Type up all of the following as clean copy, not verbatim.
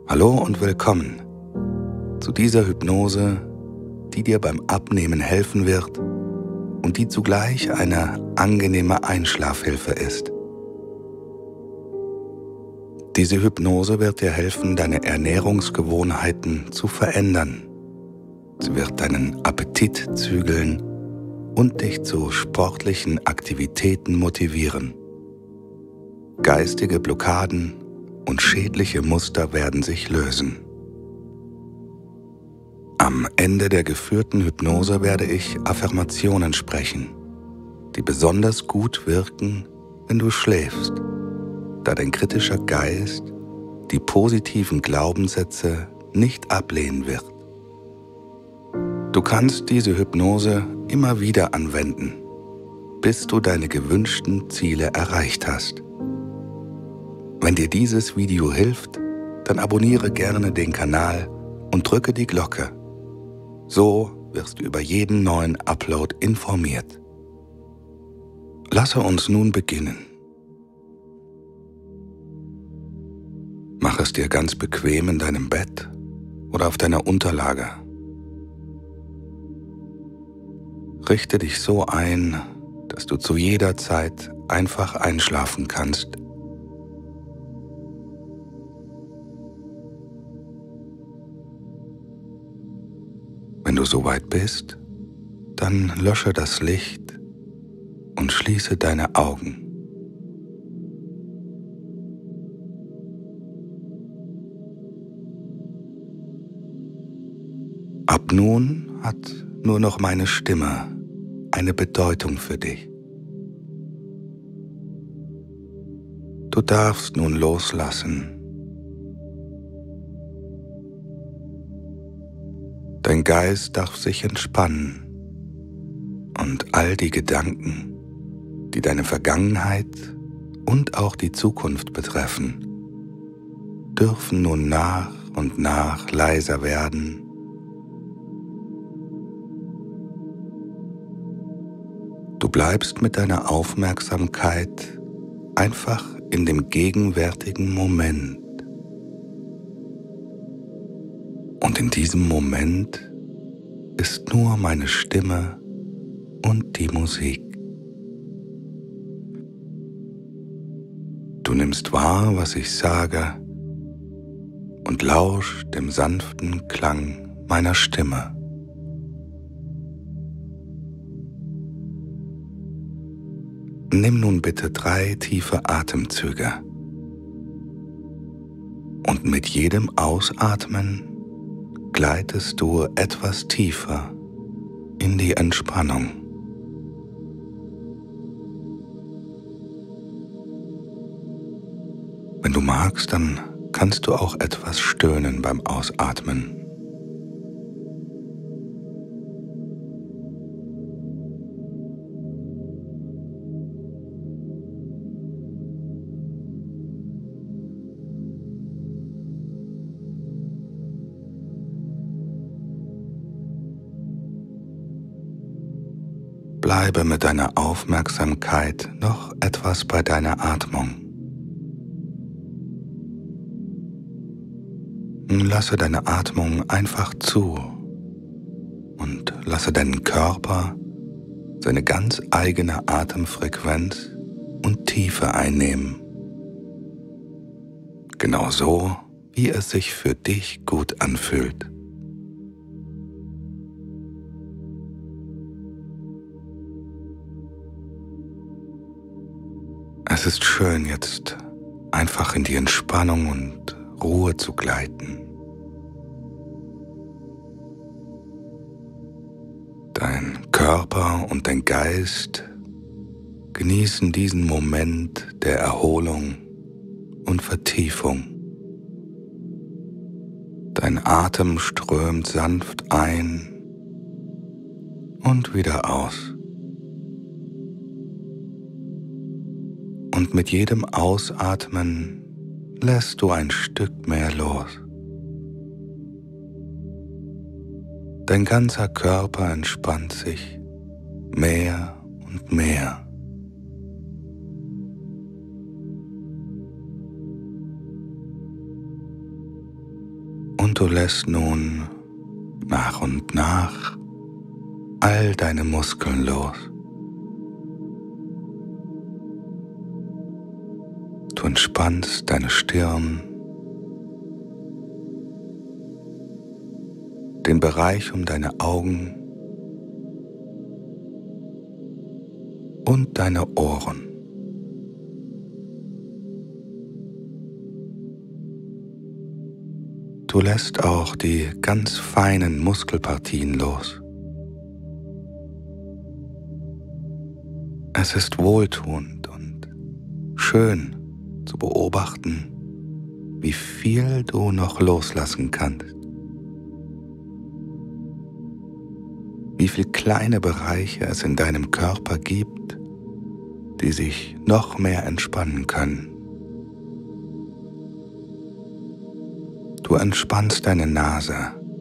Hallo und willkommen zu dieser Hypnose, die dir beim Abnehmen helfen wird und die zugleich eine angenehme Einschlafhilfe ist. Diese Hypnose wird dir helfen, deine Ernährungsgewohnheiten zu verändern. Sie wird deinen Appetit zügeln und dich zu sportlichen Aktivitäten motivieren. Geistige Blockaden und schädliche Muster werden sich lösen. Am Ende der geführten Hypnose werde ich Affirmationen sprechen, die besonders gut wirken, wenn du schläfst, da dein kritischer Geist die positiven Glaubenssätze nicht ablehnen wird. Du kannst diese Hypnose immer wieder anwenden, bis du deine gewünschten Ziele erreicht hast. Wenn dir dieses Video hilft, dann abonniere gerne den Kanal und drücke die Glocke. So wirst du über jeden neuen Upload informiert. Lasse uns nun beginnen. Mach es dir ganz bequem in deinem Bett oder auf deiner Unterlage. Richte dich so ein, dass du zu jeder Zeit einfach einschlafen kannst. Wenn du soweit bist, dann lösche das Licht und schließe deine Augen. Ab nun hat nur noch meine Stimme eine Bedeutung für dich. Du darfst nun loslassen. Dein Geist darf sich entspannen und all die Gedanken, die deine Vergangenheit und auch die Zukunft betreffen, dürfen nun nach und nach leiser werden. Du bleibst mit deiner Aufmerksamkeit einfach in dem gegenwärtigen Moment. Und in diesem Moment ist nur meine Stimme und die Musik. Du nimmst wahr, was ich sage, und lauschst dem sanften Klang meiner Stimme. Nimm nun bitte 3 tiefe Atemzüge. Und mit jedem Ausatmen gleitest du etwas tiefer in die Entspannung. Wenn du magst, dann kannst du auch etwas stöhnen beim Ausatmen. Bleibe mit deiner Aufmerksamkeit noch etwas bei deiner Atmung. Lasse deine Atmung einfach zu und lasse deinen Körper seine ganz eigene Atemfrequenz und Tiefe einnehmen. Genau so, wie es sich für dich gut anfühlt. Es ist schön, jetzt einfach in die Entspannung und Ruhe zu gleiten. Dein Körper und dein Geist genießen diesen Moment der Erholung und Vertiefung. Dein Atem strömt sanft ein und wieder aus. Und mit jedem Ausatmen lässt du ein Stück mehr los. Dein ganzer Körper entspannt sich mehr und mehr. Und du lässt nun nach und nach all deine Muskeln los. Du entspannst deine Stirn, den Bereich um deine Augen und deine Ohren. Du lässt auch die ganz feinen Muskelpartien los. Es ist wohltuend und schön zu beobachten, wie viel du noch loslassen kannst. Wie viele kleine Bereiche es in deinem Körper gibt, die sich noch mehr entspannen können. Du entspannst deine Nase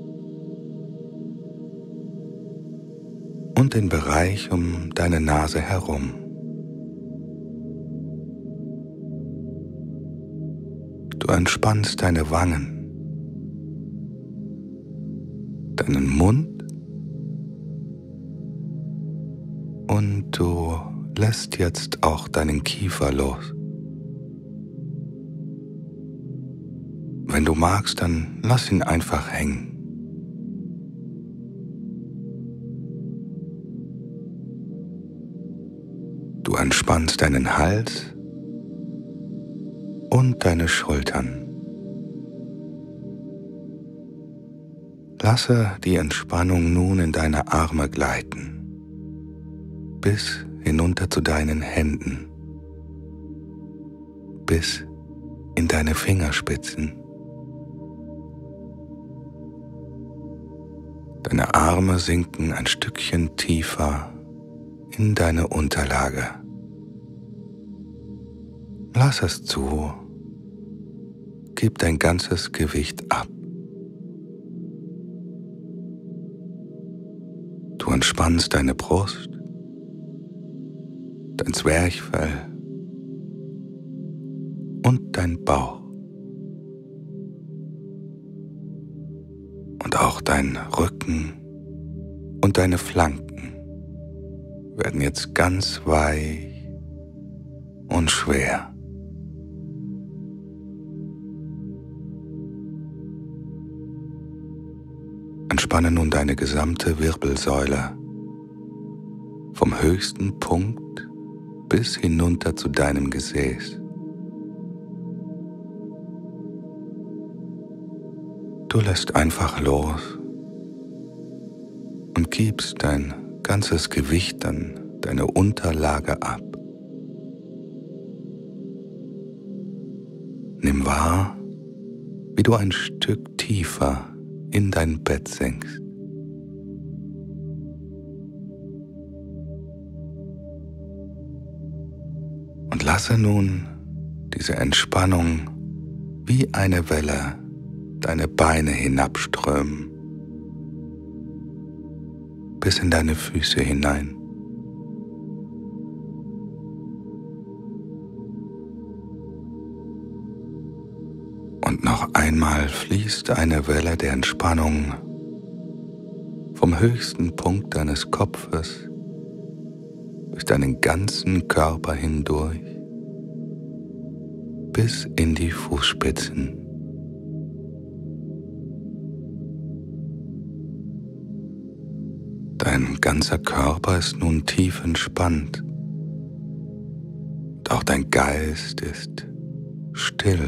und den Bereich um deine Nase herum. Du entspannst deine Wangen, deinen Mund und du lässt jetzt auch deinen Kiefer los. Wenn du magst, dann lass ihn einfach hängen. Du entspannst deinen Hals und deine Schultern. Lasse die Entspannung nun in deine Arme gleiten, bis hinunter zu deinen Händen, bis in deine Fingerspitzen. Deine Arme sinken ein Stückchen tiefer in deine Unterlage. Lass es zu. Gib dein ganzes Gewicht ab. Du entspannst deine Brust, dein Zwerchfell und dein Bauch. Und auch dein Rücken und deine Flanken werden jetzt ganz weich und schwer. Entspanne nun deine gesamte Wirbelsäule vom höchsten Punkt bis hinunter zu deinem Gesäß. Du lässt einfach los und gibst dein ganzes Gewicht an deine Unterlage ab. Nimm wahr, wie du ein Stück tiefer in dein Bett sinkst. Und lasse nun diese Entspannung wie eine Welle deine Beine hinabströmen, bis in deine Füße hinein. Und noch einmal fließt eine Welle der Entspannung vom höchsten Punkt deines Kopfes durch deinen ganzen Körper hindurch bis in die Fußspitzen. Dein ganzer Körper ist nun tief entspannt und auch dein Geist ist still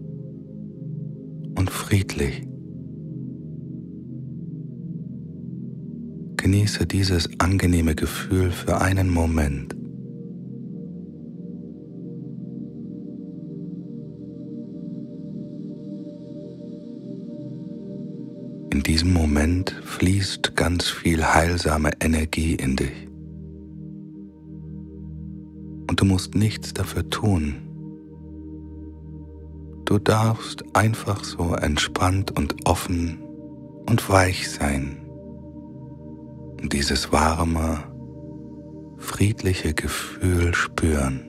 und friedlich. Genieße dieses angenehme Gefühl für einen Moment. In diesem Moment fließt ganz viel heilsame Energie in dich. Und du musst nichts dafür tun. Du darfst einfach so entspannt und offen und weich sein und dieses warme, friedliche Gefühl spüren.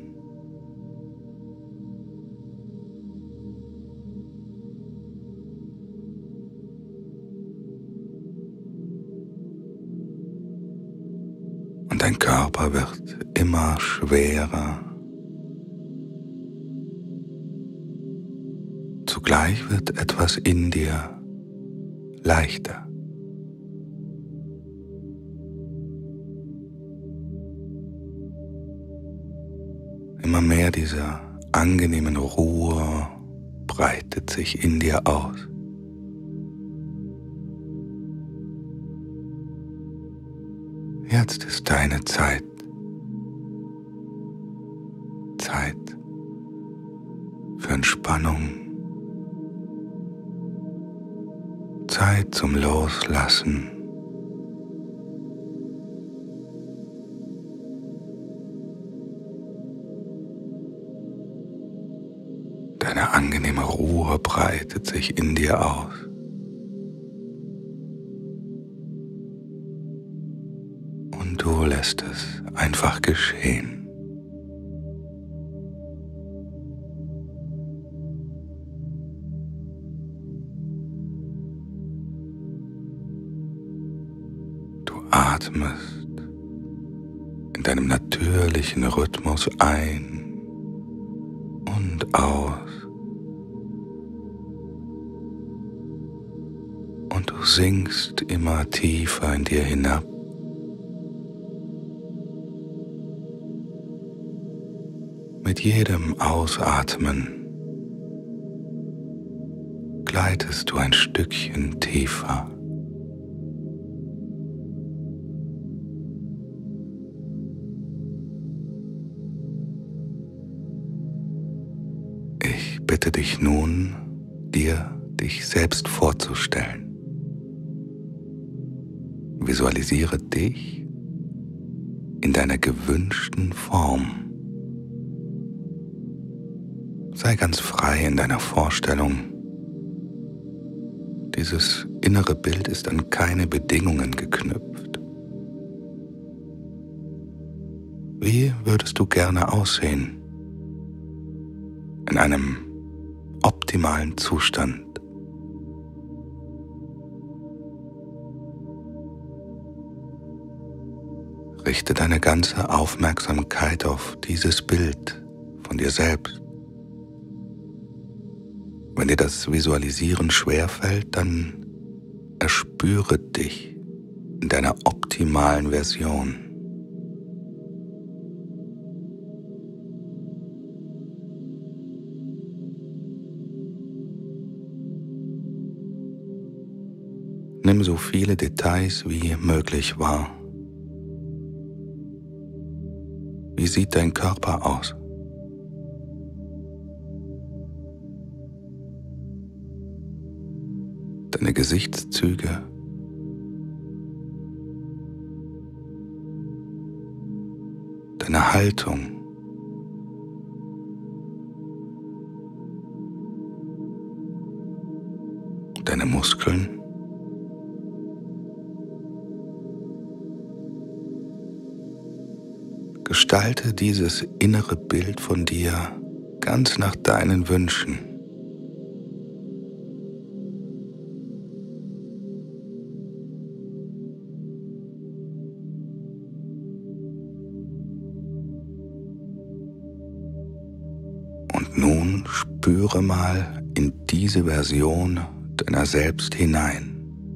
und dein Körper wird immer schwerer. Zugleich wird etwas in dir leichter. Immer mehr dieser angenehmen Ruhe breitet sich in dir aus. Jetzt ist deine Zeit. Zeit für Entspannung. Zeit zum Loslassen. Deine angenehme Ruhe breitet sich in dir aus. Und du lässt es einfach geschehen. Du atmest in deinem natürlichen Rhythmus ein und aus. Und du sinkst immer tiefer in dir hinab. Mit jedem Ausatmen gleitest du ein Stückchen tiefer. Ich bitte dich nun, dich selbst vorzustellen. Visualisiere dich in deiner gewünschten Form. Sei ganz frei in deiner Vorstellung. Dieses innere Bild ist an keine Bedingungen geknüpft. Wie würdest du gerne aussehen? In einem optimalen Zustand. Richte deine ganze Aufmerksamkeit auf dieses Bild von dir selbst. Wenn dir das Visualisieren schwerfällt, dann erspüre dich in deiner optimalen Version. Nimm so viele Details wie möglich wahr. Wie sieht dein Körper aus? Deine Gesichtszüge, deine Haltung, deine Muskeln, gestalte dieses innere Bild von dir ganz nach deinen Wünschen. Und nun spüre mal in diese Version deiner selbst hinein.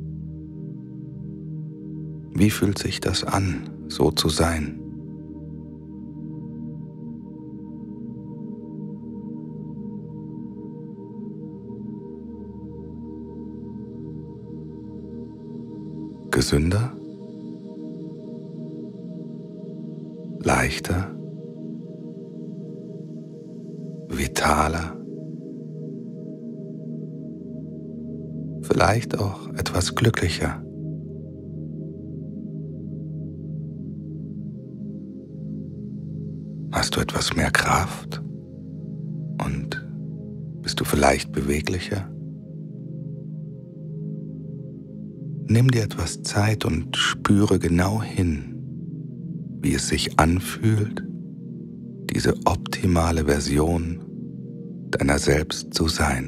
Wie fühlt sich das an, so zu sein? Gesünder? Leichter? Vitaler? Vielleicht auch etwas glücklicher? Hast du etwas mehr Kraft? Und bist du vielleicht beweglicher? Nimm dir etwas Zeit und spüre genau hin, wie es sich anfühlt, diese optimale Version deiner selbst zu sein.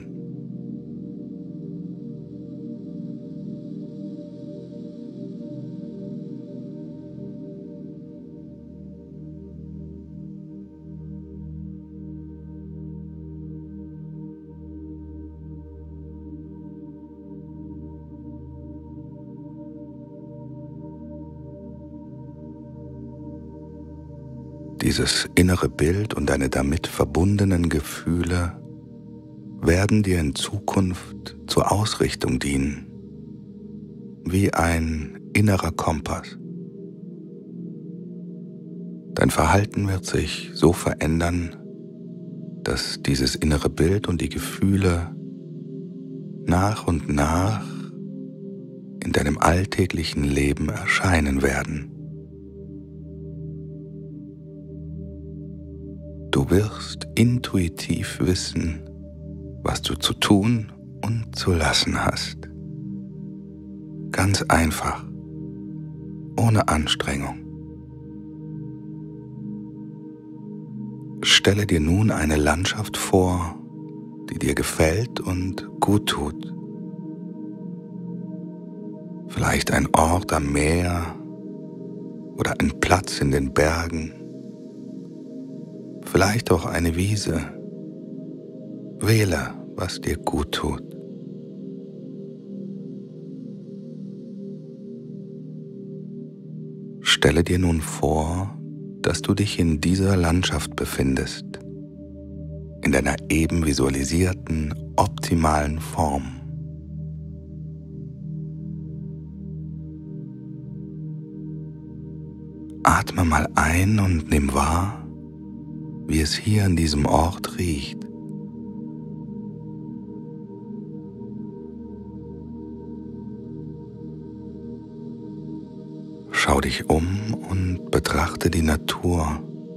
Dieses innere Bild und deine damit verbundenen Gefühle werden dir in Zukunft zur Ausrichtung dienen, wie ein innerer Kompass. Dein Verhalten wird sich so verändern, dass dieses innere Bild und die Gefühle nach und nach in deinem alltäglichen Leben erscheinen werden. Du wirst intuitiv wissen, was du zu tun und zu lassen hast. Ganz einfach, ohne Anstrengung. Stelle dir nun eine Landschaft vor, die dir gefällt und gut tut. Vielleicht ein Ort am Meer oder ein Platz in den Bergen. Vielleicht auch eine Wiese. Wähle, was dir gut tut. Stelle dir nun vor, dass du dich in dieser Landschaft befindest, in deiner eben visualisierten, optimalen Form. Atme mal ein und nimm wahr, wie es hier an diesem Ort riecht. Schau dich um und betrachte die Natur.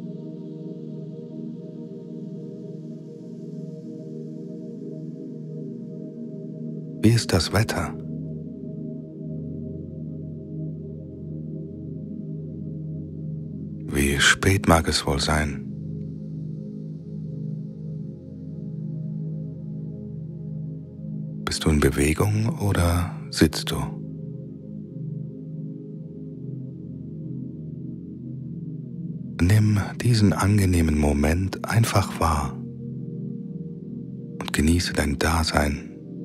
Wie ist das Wetter? Wie spät mag es wohl sein? Bist du in Bewegung oder sitzt du? Nimm diesen angenehmen Moment einfach wahr und genieße dein Dasein.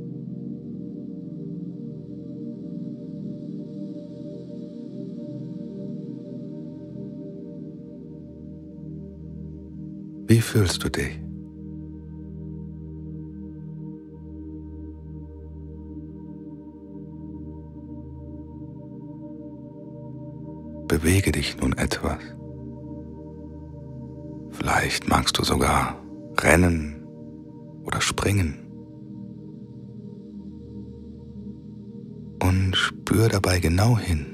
Wie fühlst du dich? Bewege dich nun etwas. Vielleicht magst du sogar rennen oder springen. Und spür dabei genau hin.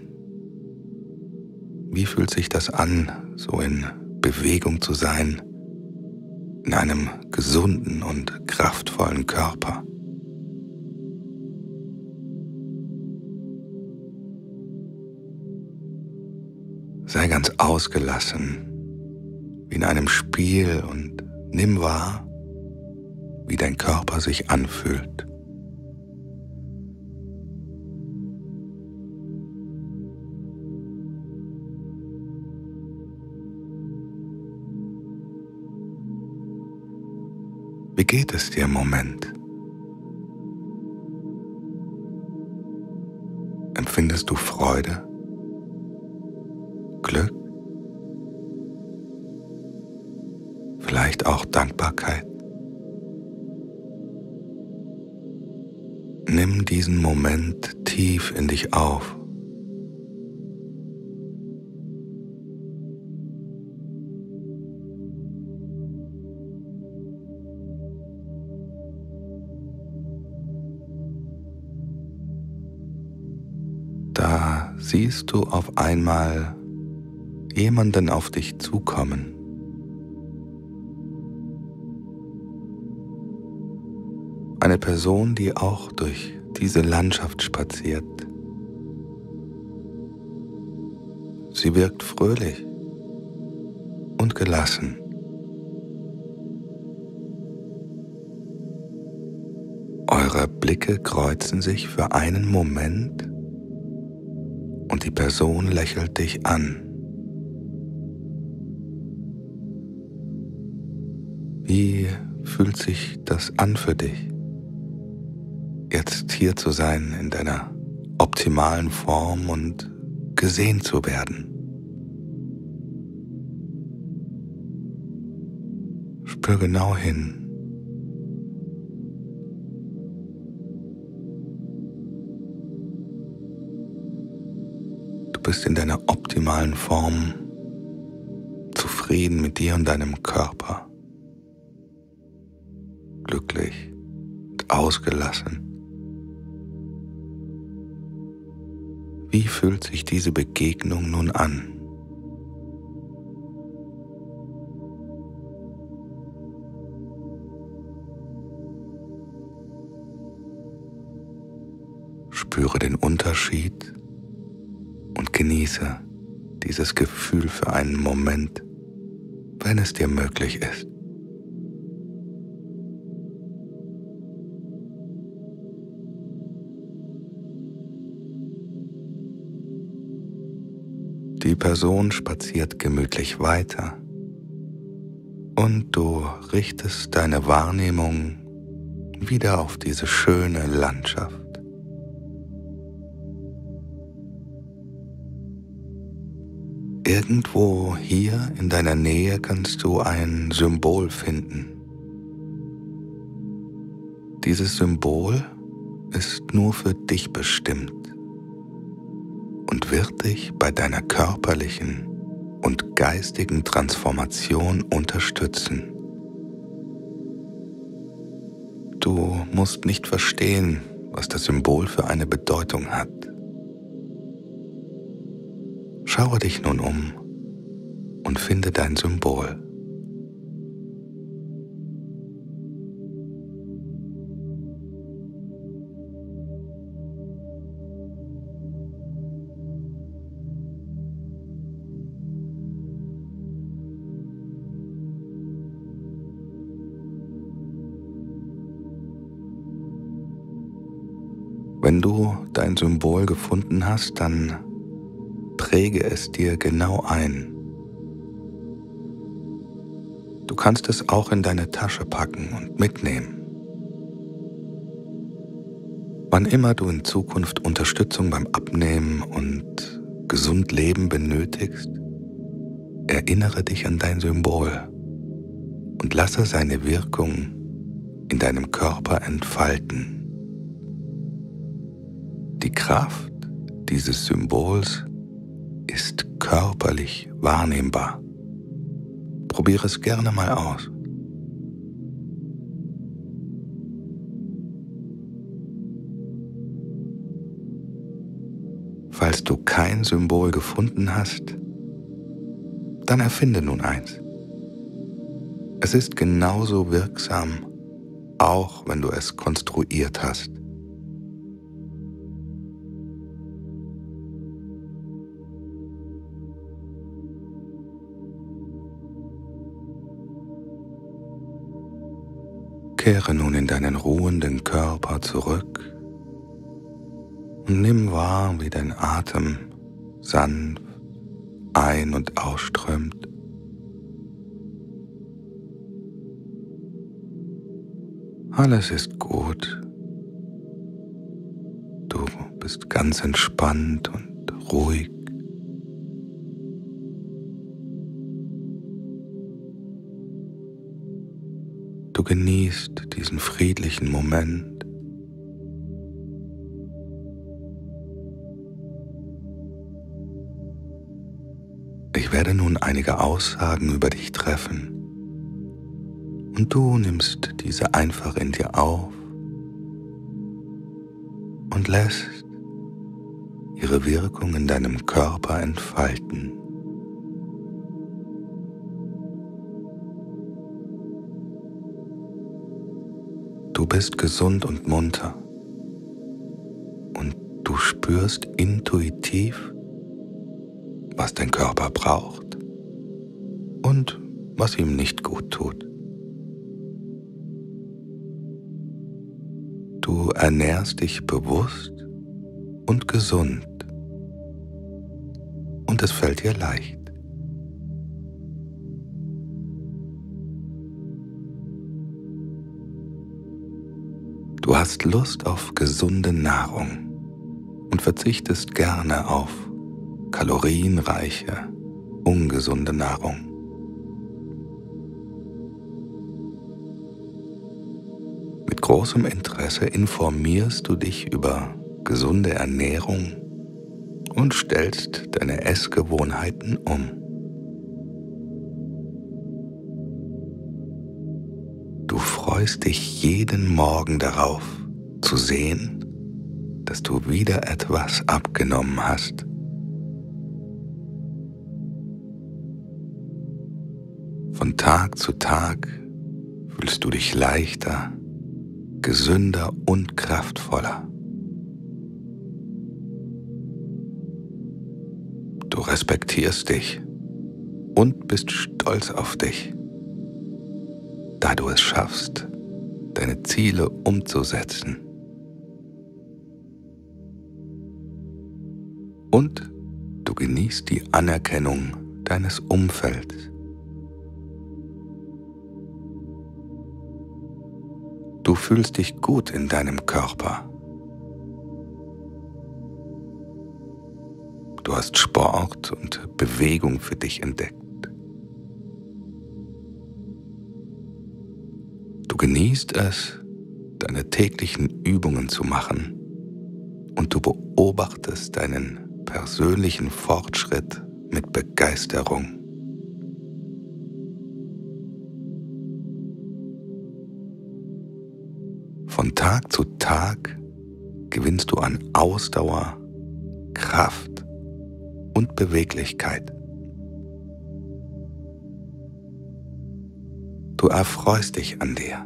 Wie fühlt sich das an, so in Bewegung zu sein, in einem gesunden und kraftvollen Körper? Sei ganz ausgelassen, wie in einem Spiel, und nimm wahr, wie dein Körper sich anfühlt. Wie geht es dir im Moment? Empfindest du Freude, Glück, vielleicht auch Dankbarkeit? Nimm diesen Moment tief in dich auf. Da siehst du auf einmal jemanden auf dich zukommen. Eine Person, die auch durch diese Landschaft spaziert. Sie wirkt fröhlich und gelassen. Eure Blicke kreuzen sich für einen Moment und die Person lächelt dich an. Wie fühlt sich das an für dich, jetzt hier zu sein in deiner optimalen Form und gesehen zu werden? Spür genau hin. Du bist in deiner optimalen Form, zufrieden mit dir und deinem Körper, glücklich und ausgelassen. Wie fühlt sich diese Begegnung nun an? Spüre den Unterschied und genieße dieses Gefühl für einen Moment, wenn es dir möglich ist. Die Person spaziert gemütlich weiter und du richtest deine Wahrnehmung wieder auf diese schöne Landschaft. Irgendwo hier in deiner Nähe kannst du ein Symbol finden. Dieses Symbol ist nur für dich bestimmt und wird dich bei deiner körperlichen und geistigen Transformation unterstützen. Du musst nicht verstehen, was das Symbol für eine Bedeutung hat. Schaue dich nun um und finde dein Symbol. Wenn du dein Symbol gefunden hast, dann präge es dir genau ein. Du kannst es auch in deine Tasche packen und mitnehmen. Wann immer du in Zukunft Unterstützung beim Abnehmen und gesund Leben benötigst, erinnere dich an dein Symbol und lasse seine Wirkung in deinem Körper entfalten. Die Kraft dieses Symbols ist körperlich wahrnehmbar. Probiere es gerne mal aus. Falls du kein Symbol gefunden hast, dann erfinde nun eins. Es ist genauso wirksam, auch wenn du es konstruiert hast. Kehre nun in deinen ruhenden Körper zurück und nimm wahr, wie dein Atem sanft ein- und ausströmt. Alles ist gut. Du bist ganz entspannt und ruhig. Du genießt diesen friedlichen Moment. Ich werde nun einige Aussagen über dich treffen und du nimmst diese einfach in dir auf und lässt ihre Wirkung in deinem Körper entfalten. Du bist gesund und munter und du spürst intuitiv, was dein Körper braucht und was ihm nicht gut tut. Du ernährst dich bewusst und gesund und es fällt dir leicht. Du hast Lust auf gesunde Nahrung und verzichtest gerne auf kalorienreiche, ungesunde Nahrung. Mit großem Interesse informierst du dich über gesunde Ernährung und stellst deine Essgewohnheiten um. Du freust dich jeden Morgen darauf, zu sehen, dass du wieder etwas abgenommen hast. Von Tag zu Tag fühlst du dich leichter, gesünder und kraftvoller. Du respektierst dich und bist stolz auf dich, da du es schaffst, deine Ziele umzusetzen. Und du genießt die Anerkennung deines Umfelds. Du fühlst dich gut in deinem Körper. Du hast Sport und Bewegung für dich entdeckt. Du genießt es, deine täglichen Übungen zu machen und du beobachtest deinen persönlichen Fortschritt mit Begeisterung. Von Tag zu Tag gewinnst du an Ausdauer, Kraft und Beweglichkeit. Du erfreust dich an dir.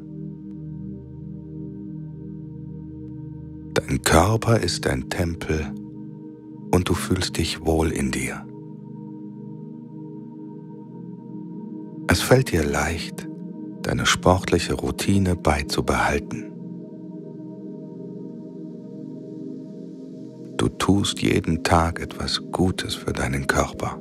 Dein Körper ist dein Tempel und du fühlst dich wohl in dir. Es fällt dir leicht, deine sportliche Routine beizubehalten. Du tust jeden Tag etwas Gutes für deinen Körper.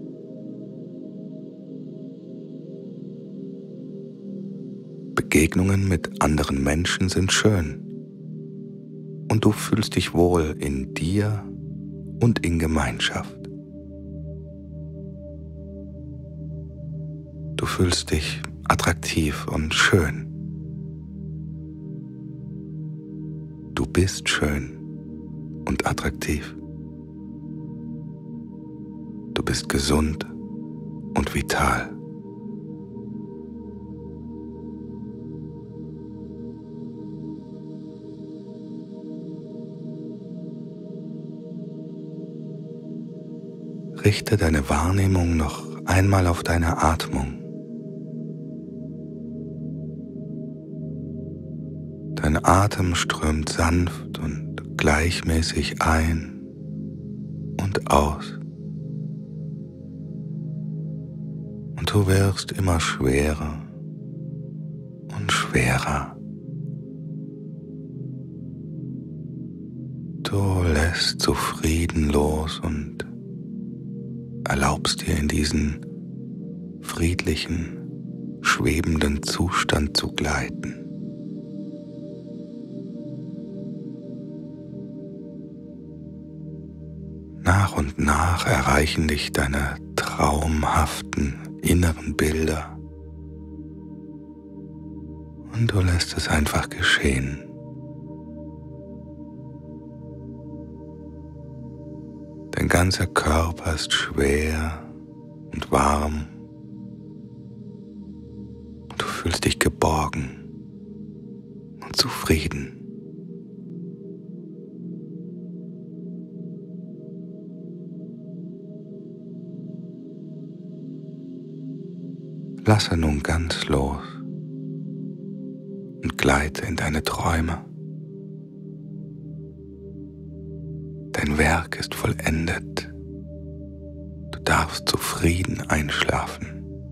Begegnungen mit anderen Menschen sind schön und du fühlst dich wohl in dir und in Gemeinschaft. Du fühlst dich attraktiv und schön. Du bist schön und attraktiv. Du bist gesund und vital. Richte deine Wahrnehmung noch einmal auf deine Atmung. Dein Atem strömt sanft und gleichmäßig ein und aus. Und du wirst immer schwerer und schwerer. Du lässt zufrieden los und erlaubst dir in diesen friedlichen, schwebenden Zustand zu gleiten. Nach und nach erreichen dich deine traumhaften inneren Bilder und du lässt es einfach geschehen. Dein ganzer Körper ist schwer und warm und du fühlst dich geborgen und zufrieden. Lasse nun ganz los und gleite in deine Träume. Dein Werk ist vollendet. Du darfst zufrieden einschlafen.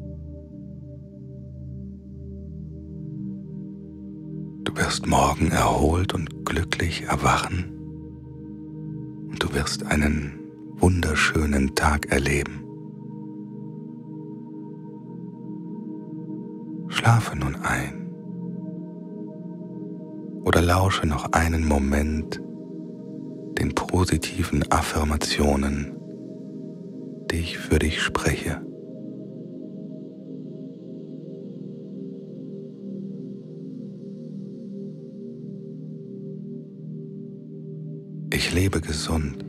Du wirst morgen erholt und glücklich erwachen und du wirst einen wunderschönen Tag erleben. Schlafe nun ein oder lausche noch einen Moment den positiven Affirmationen, die ich für dich spreche. Ich lebe gesund.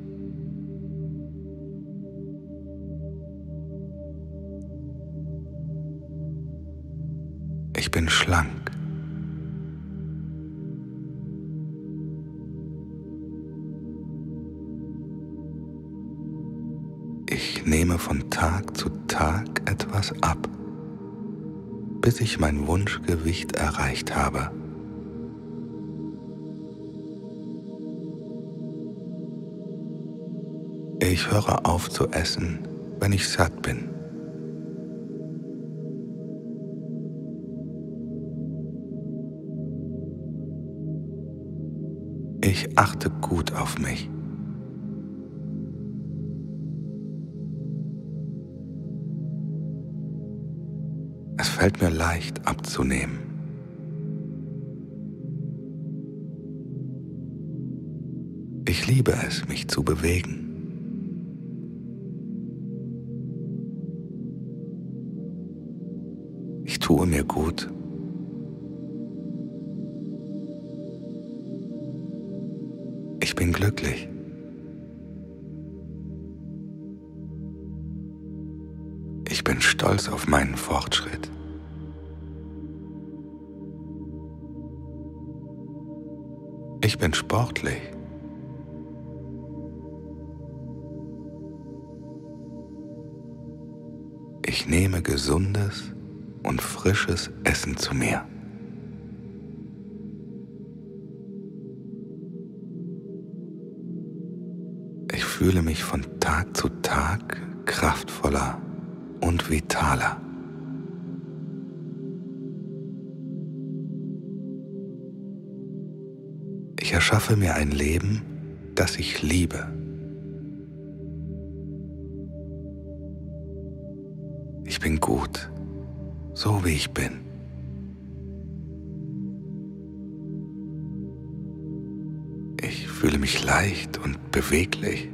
Ich bin schlank. Ich nehme von Tag zu Tag etwas ab, bis ich mein Wunschgewicht erreicht habe. Ich höre auf zu essen, wenn ich satt bin. Ich achte gut auf mich. Es fällt mir leicht abzunehmen. Ich liebe es, mich zu bewegen. Ich tue mir gut. Ich bin glücklich. Ich bin stolz auf meinen Fortschritt. Ich bin sportlich. Ich nehme gesundes und frisches Essen zu mir. Ich fühle mich von Tag zu Tag kraftvoller und vitaler. Ich erschaffe mir ein Leben, das ich liebe. Ich bin gut, so wie ich bin. Ich fühle mich leicht und beweglich.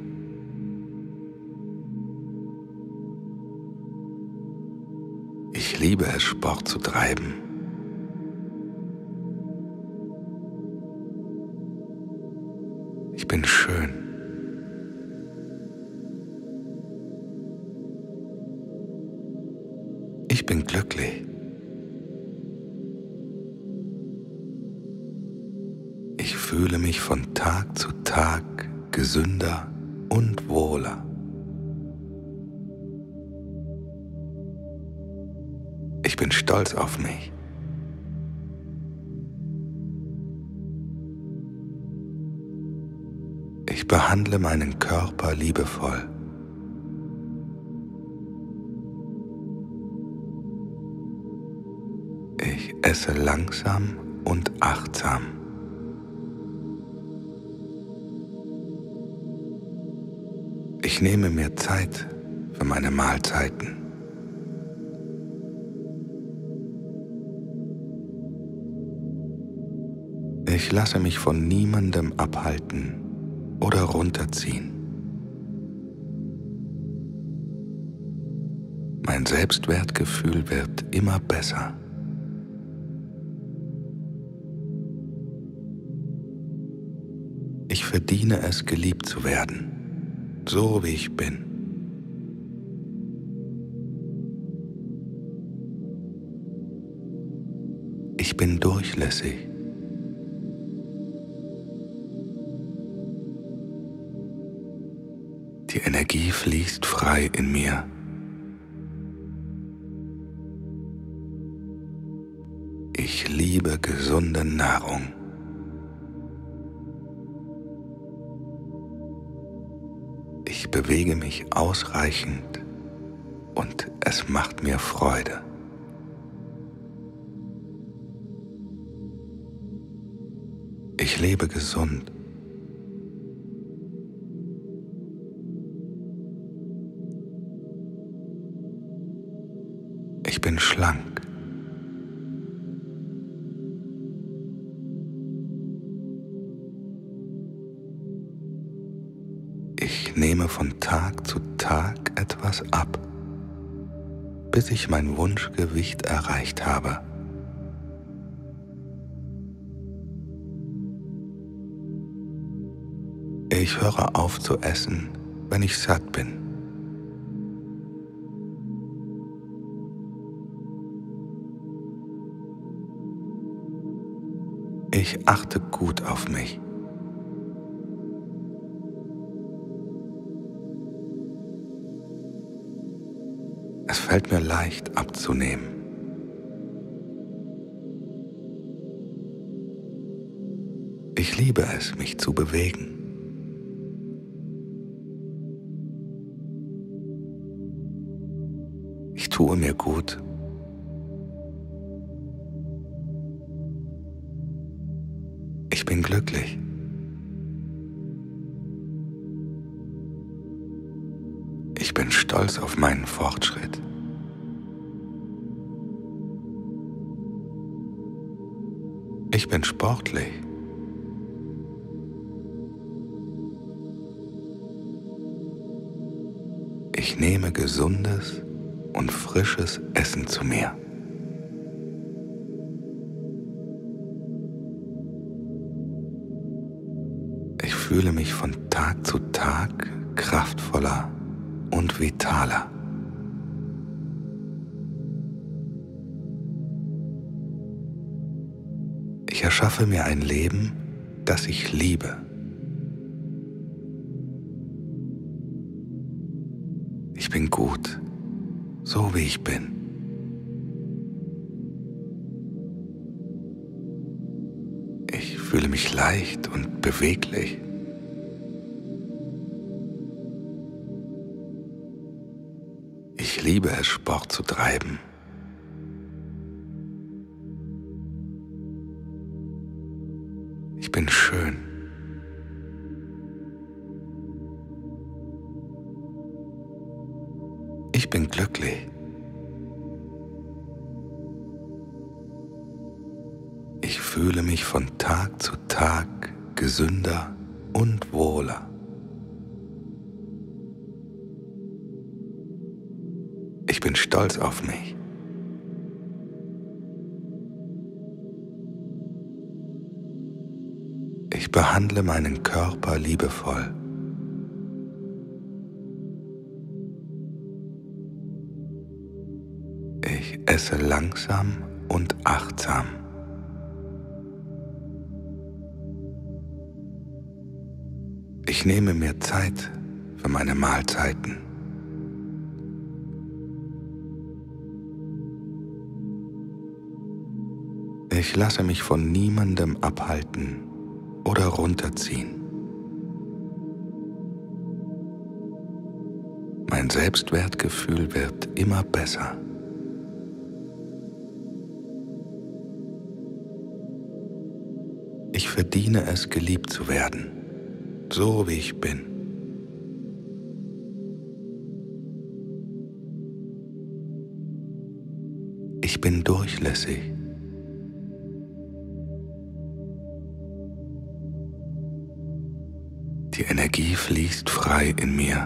Ich liebe es, Sport zu treiben. Ich bin schön. Ich bin glücklich. Ich fühle mich von Tag zu Tag gesünder und wohler. Ich bin stolz auf mich. Ich behandle meinen Körper liebevoll. Ich esse langsam und achtsam. Ich nehme mir Zeit für meine Mahlzeiten. Ich lasse mich von niemandem abhalten oder runterziehen. Mein Selbstwertgefühl wird immer besser. Ich verdiene es, geliebt zu werden, so wie ich bin. Ich bin durchlässig. Die Energie fließt frei in mir. Ich liebe gesunde Nahrung. Ich bewege mich ausreichend und es macht mir Freude. Ich lebe gesund. Ich bin schlank. Ich nehme von Tag zu Tag etwas ab, bis ich mein Wunschgewicht erreicht habe. Ich höre auf zu essen, wenn ich satt bin. Ich achte gut auf mich. Es fällt mir leicht abzunehmen. Ich liebe es, mich zu bewegen. Ich tue mir gut. Ich bin glücklich. Ich bin stolz auf meinen Fortschritt. Ich bin sportlich. Ich nehme gesundes und frisches Essen zu mir. Ich fühle mich von Tag zu Tag kraftvoller und vitaler. Ich erschaffe mir ein Leben, das ich liebe. Ich bin gut, so wie ich bin. Ich fühle mich leicht und beweglich. Ich liebe es, Sport zu treiben. Ich bin schön. Ich bin glücklich. Ich fühle mich von Tag zu Tag gesünder und wohler. Ich bin stolz auf mich. Ich behandle meinen Körper liebevoll. Ich esse langsam und achtsam. Ich nehme mir Zeit für meine Mahlzeiten. Ich lasse mich von niemandem abhalten oder runterziehen. Mein Selbstwertgefühl wird immer besser. Ich verdiene es, geliebt zu werden, so wie ich bin. Ich bin durchlässig. Die Energie fließt frei in mir.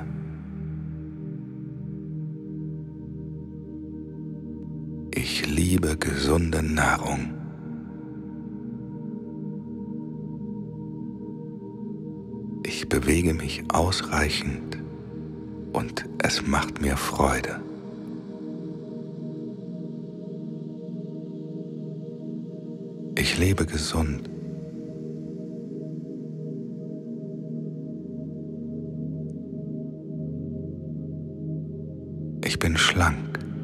Ich liebe gesunde Nahrung. Ich bewege mich ausreichend und es macht mir Freude. Ich lebe gesund. Ich bin schlank.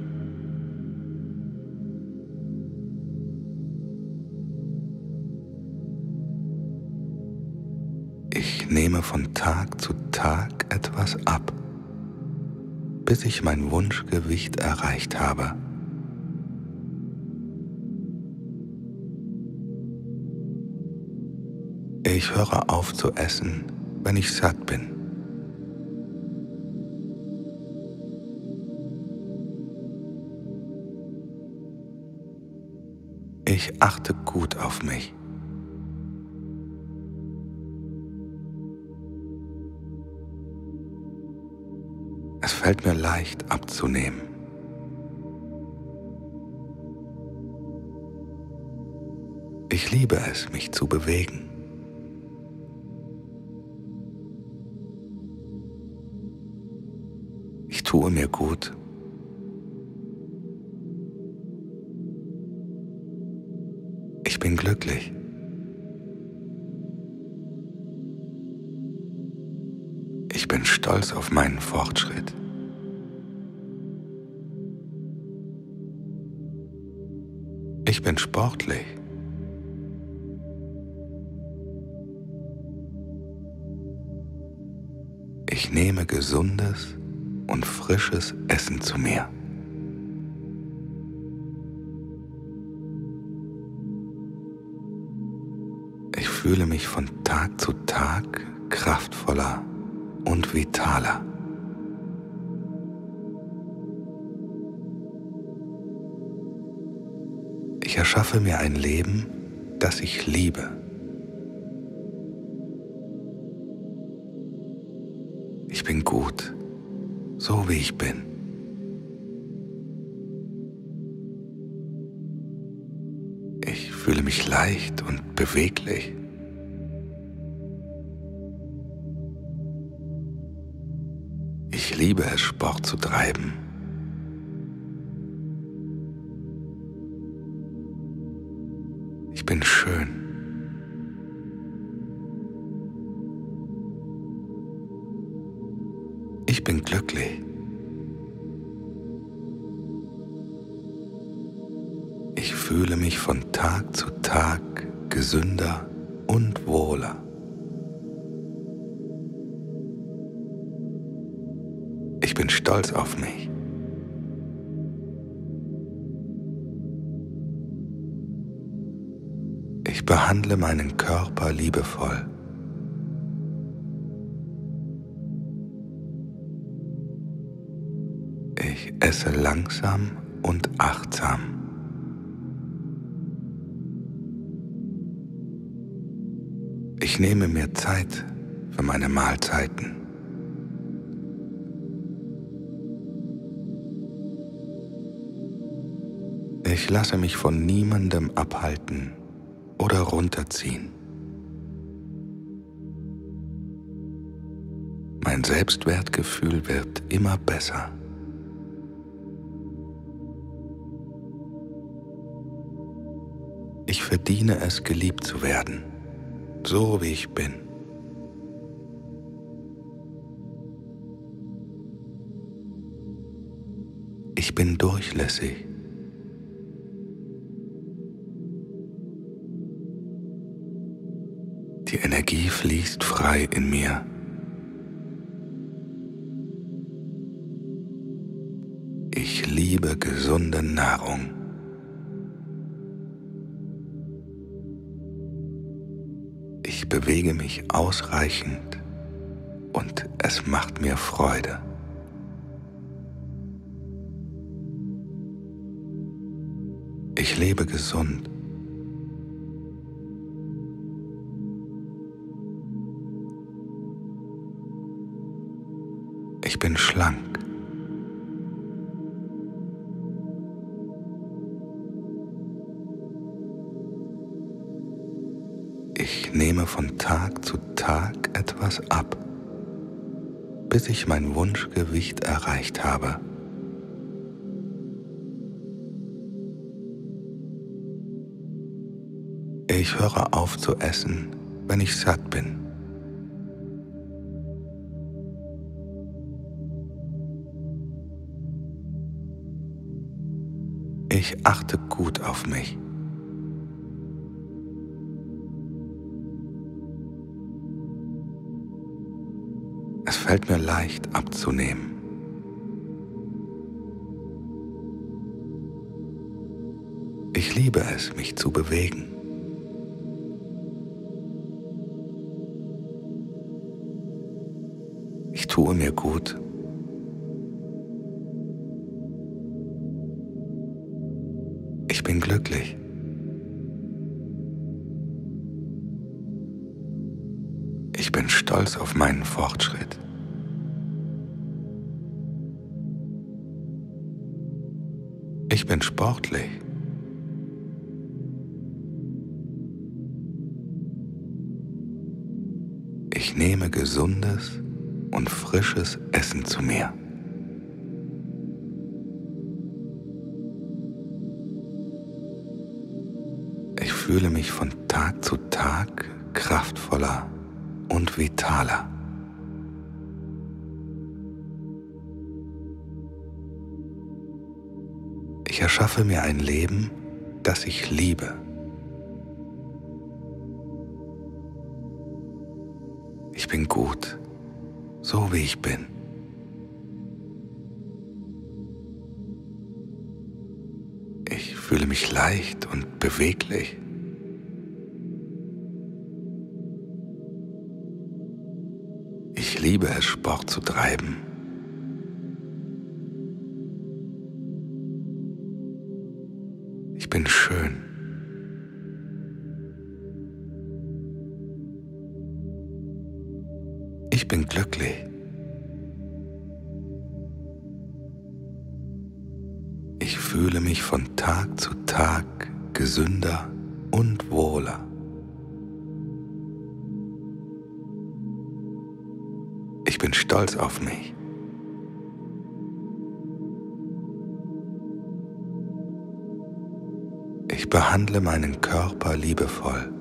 Ich nehme von Tag zu Tag etwas ab, bis ich mein Wunschgewicht erreicht habe. Ich höre auf zu essen, wenn ich satt bin. Ich achte gut auf mich. Es fällt mir leicht abzunehmen. Ich liebe es, mich zu bewegen. tue mir gut. Ich bin glücklich. Ich bin stolz auf meinen Fortschritt. Ich bin sportlich. Ich nehme gesundes und frisches Essen zu mir. Ich fühle mich von Tag zu Tag kraftvoller und vitaler. Ich erschaffe mir ein Leben, das ich liebe. Ich bin gut, so wie ich bin. Ich fühle mich leicht und beweglich. Ich liebe es, Sport zu treiben. Ich bin schön. Ich bin glücklich. Ich fühle mich von Tag zu Tag gesünder und wohler. Ich bin stolz auf mich. Ich behandle meinen Körper liebevoll. Ich esse langsam und achtsam. Ich nehme mir Zeit für meine Mahlzeiten. Ich lasse mich von niemandem abhalten oder runterziehen. Mein Selbstwertgefühl wird immer besser. Ich verdiene es, geliebt zu werden, so wie ich bin. Ich bin durchlässig. Die Energie fließt frei in mir. Ich liebe gesunde Nahrung. Ich bewege mich ausreichend und es macht mir Freude. Ich lebe gesund. Ich bin schlank. Ich nehme von Tag zu Tag etwas ab, bis ich mein Wunschgewicht erreicht habe. Ich höre auf zu essen, wenn ich satt bin. Ich achte gut auf mich. Es fällt mir leicht abzunehmen. Ich liebe es, mich zu bewegen. Ich tue mir gut. Ich bin glücklich. Ich bin stolz auf meinen Fortschritt. Ich bin sportlich. Ich nehme gesundes und frisches Essen zu mir. fühle mich von Tag zu Tag kraftvoller und vitaler. Ich erschaffe mir ein Leben, das ich liebe. Ich bin gut, so wie ich bin. Ich fühle mich leicht und beweglich. Ich liebe es, Sport zu treiben. Ich bin schön. Ich bin glücklich. Ich fühle mich von Tag zu Tag gesünder und wohler. Ich bin stolz auf mich. Ich behandle meinen Körper liebevoll.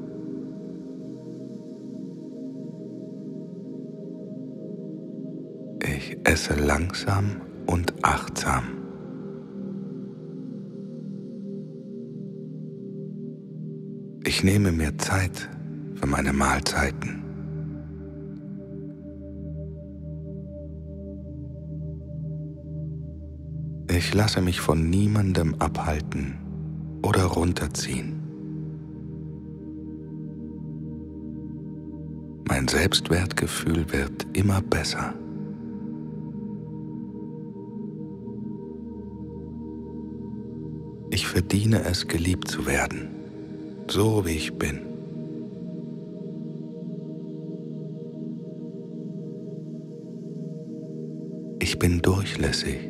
Ich esse langsam und achtsam. Ich nehme mir Zeit für meine Mahlzeiten. Ich lasse mich von niemandem abhalten oder runterziehen. Mein Selbstwertgefühl wird immer besser. Ich verdiene es, geliebt zu werden, so wie ich bin. Ich bin durchlässig.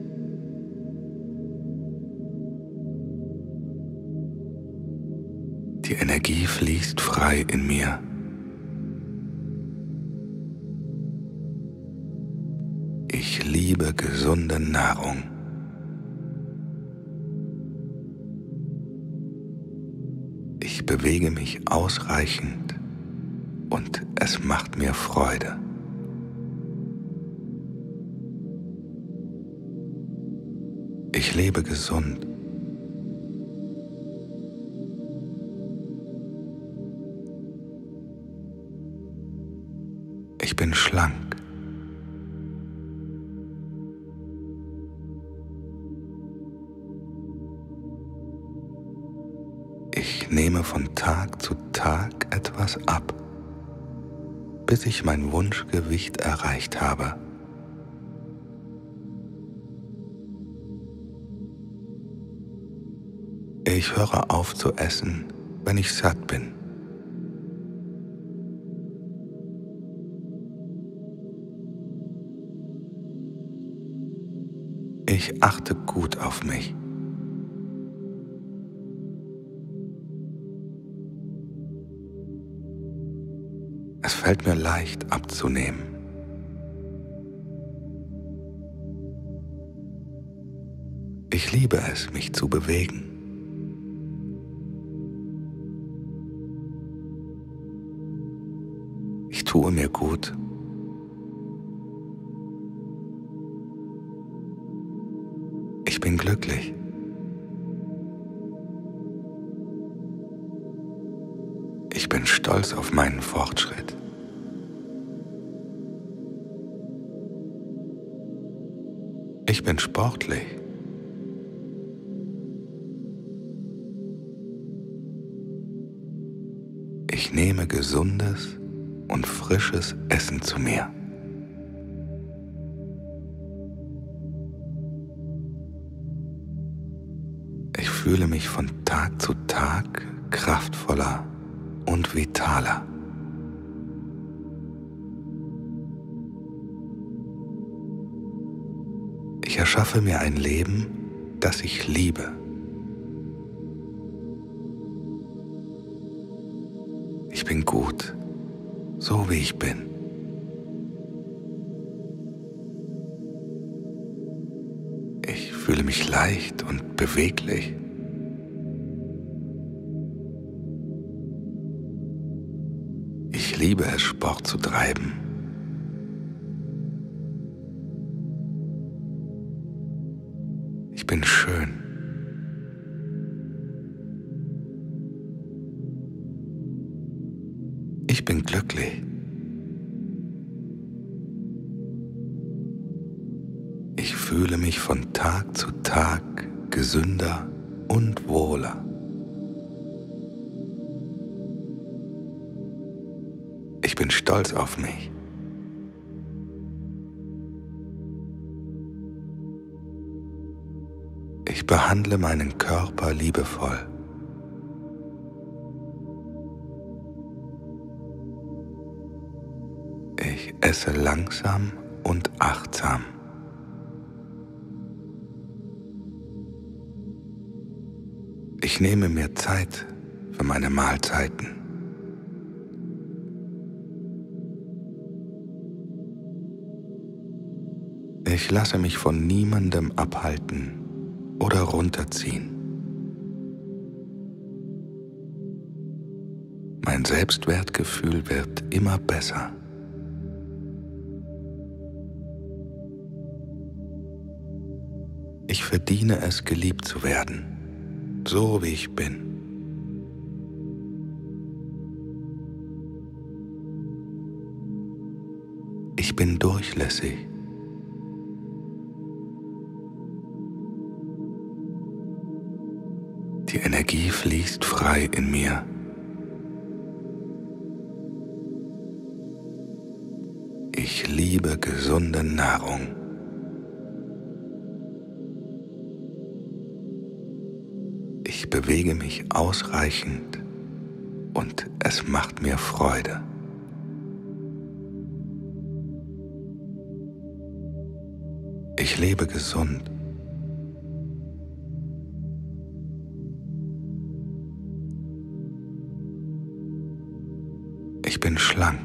Die Energie fließt frei in mir. Ich liebe gesunde Nahrung. Ich bewege mich ausreichend und es macht mir Freude. Ich lebe gesund. Ich bin schlank. Ich nehme von Tag zu Tag etwas ab, bis ich mein Wunschgewicht erreicht habe. Ich höre auf zu essen, wenn ich satt bin. Ich achte gut auf mich. Es fällt mir leicht abzunehmen. Ich liebe es, mich zu bewegen. Ich tue mir gut. Ich bin glücklich. Ich bin stolz auf meinen Fortschritt. Ich bin sportlich. Ich nehme gesundes und frisches Essen zu mir. Ich fühle mich von Tag zu Tag kraftvoller und vitaler. Ich erschaffe mir ein Leben, das ich liebe. Ich bin gut, so wie ich bin. Ich fühle mich leicht und beweglich. Ich liebe es, Sport zu treiben. Ich bin schön. Ich bin glücklich. Ich fühle mich von Tag zu Tag gesünder und wohler. Ich bin stolz auf mich. Ich behandle meinen Körper liebevoll. Ich esse langsam und achtsam. Ich nehme mir Zeit für meine Mahlzeiten. Ich lasse mich von niemandem abhalten oder runterziehen. Mein Selbstwertgefühl wird immer besser. Ich verdiene es, geliebt zu werden, so wie ich bin. Ich bin durchlässig. Die Energie fließt frei in mir. Ich liebe gesunde Nahrung. Ich bewege mich ausreichend und es macht mir Freude. Ich lebe gesund. Ich bin schlank.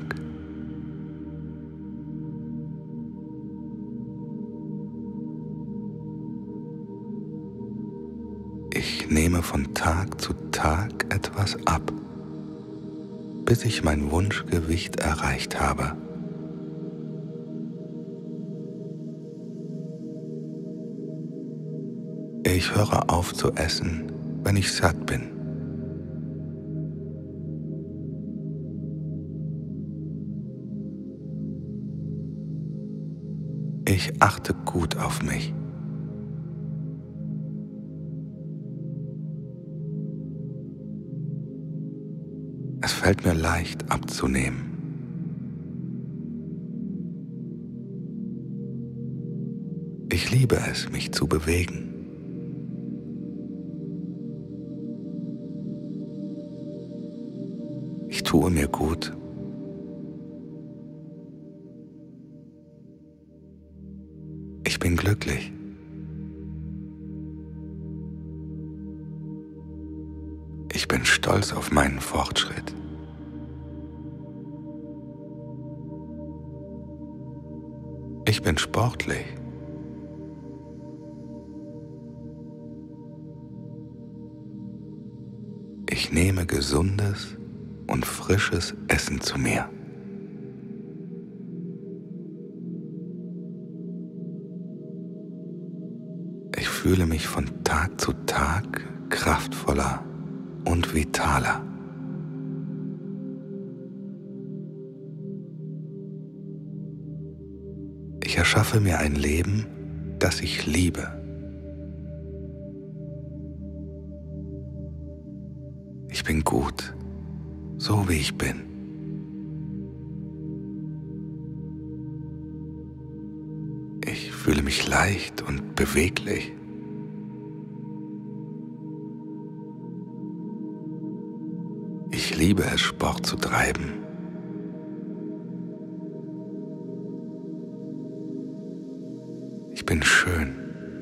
Ich nehme von Tag zu Tag etwas ab, bis ich mein Wunschgewicht erreicht habe. Ich höre auf zu essen, wenn ich satt bin. Ich achte gut auf mich. Es fällt mir leicht abzunehmen. Ich liebe es, mich zu bewegen. Ich tue mir gut. Ich bin glücklich. Ich bin stolz auf meinen Fortschritt. Ich bin sportlich. Ich nehme gesundes und frisches Essen zu mir. Ich fühle mich von Tag zu Tag kraftvoller und vitaler. Ich erschaffe mir ein Leben, das ich liebe. Ich bin gut, so wie ich bin. Ich fühle mich leicht und beweglich. Ich liebe es, Sport zu treiben. Ich bin schön.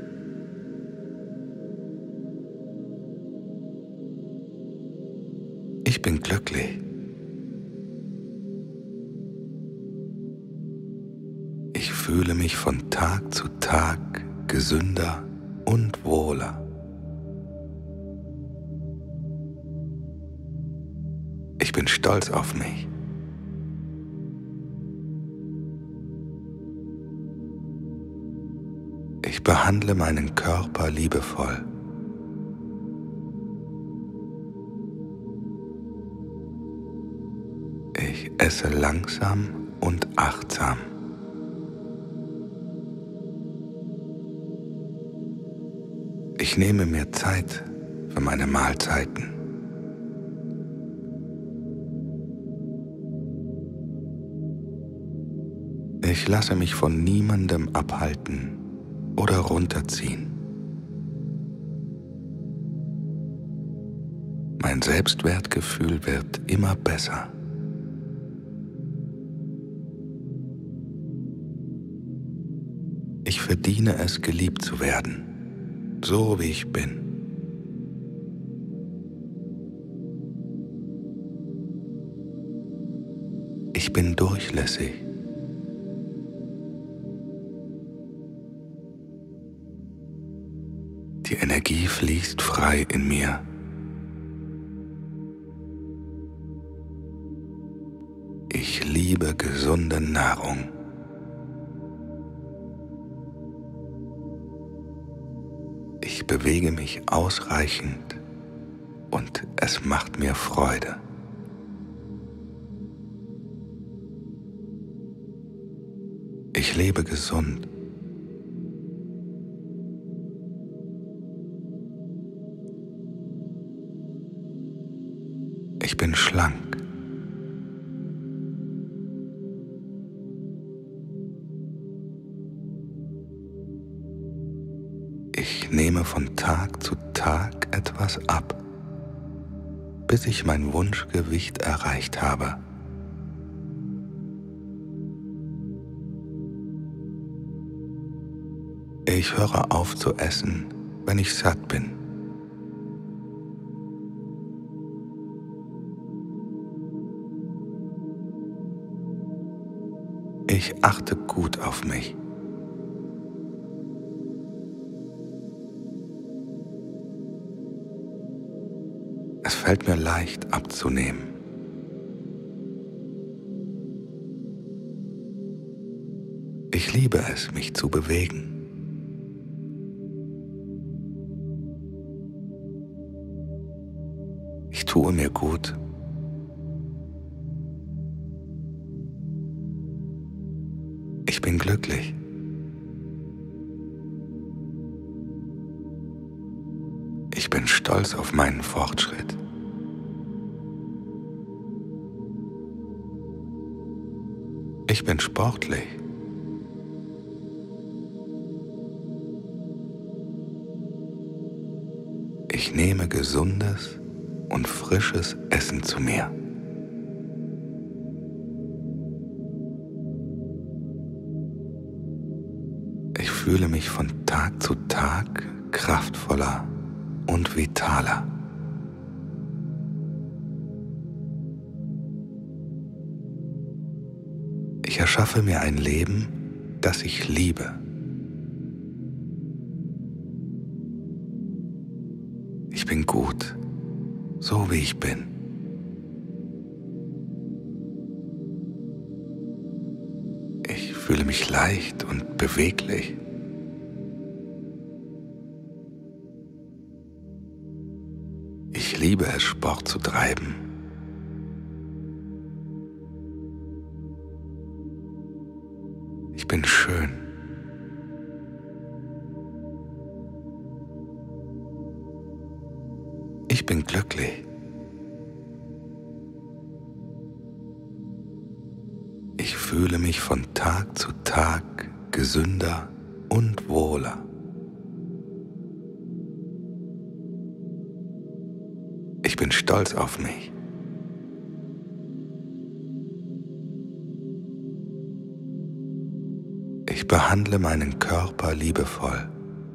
Ich bin glücklich. Ich fühle mich von Tag zu Tag gesünder und wohler. Ich bin stolz auf mich. behandle meinen Körper liebevoll. Ich esse langsam und achtsam. Ich nehme mir Zeit für meine Mahlzeiten. Ich lasse mich von niemandem abhalten oder runterziehen. Mein Selbstwertgefühl wird immer besser. Ich verdiene es, geliebt zu werden, so wie ich bin. Ich bin durchlässig. Die Energie fließt frei in mir. Ich liebe gesunde Nahrung. Ich bewege mich ausreichend und es macht mir Freude. Ich lebe gesund. Ich bin schlank. Ich nehme von Tag zu Tag etwas ab, bis ich mein Wunschgewicht erreicht habe. Ich höre auf zu essen, wenn ich satt bin. Ich achte gut auf mich. Es fällt mir leicht abzunehmen. Ich liebe es, mich zu bewegen. Ich tue mir gut. Ich bin glücklich. Ich bin stolz auf meinen Fortschritt. Ich bin sportlich. Ich nehme gesundes und frisches Essen zu mir. Ich fühle mich von Tag zu Tag kraftvoller und vitaler. Ich erschaffe mir ein Leben, das ich liebe. Ich bin gut, so wie ich bin. Ich fühle mich leicht und beweglich. Ich liebe es, Sport zu treiben. Ich bin schön. Ich bin glücklich. Ich fühle mich von Tag zu Tag gesünder und wohler. Ich bin stolz auf mich. Ich behandle meinen Körper liebevoll.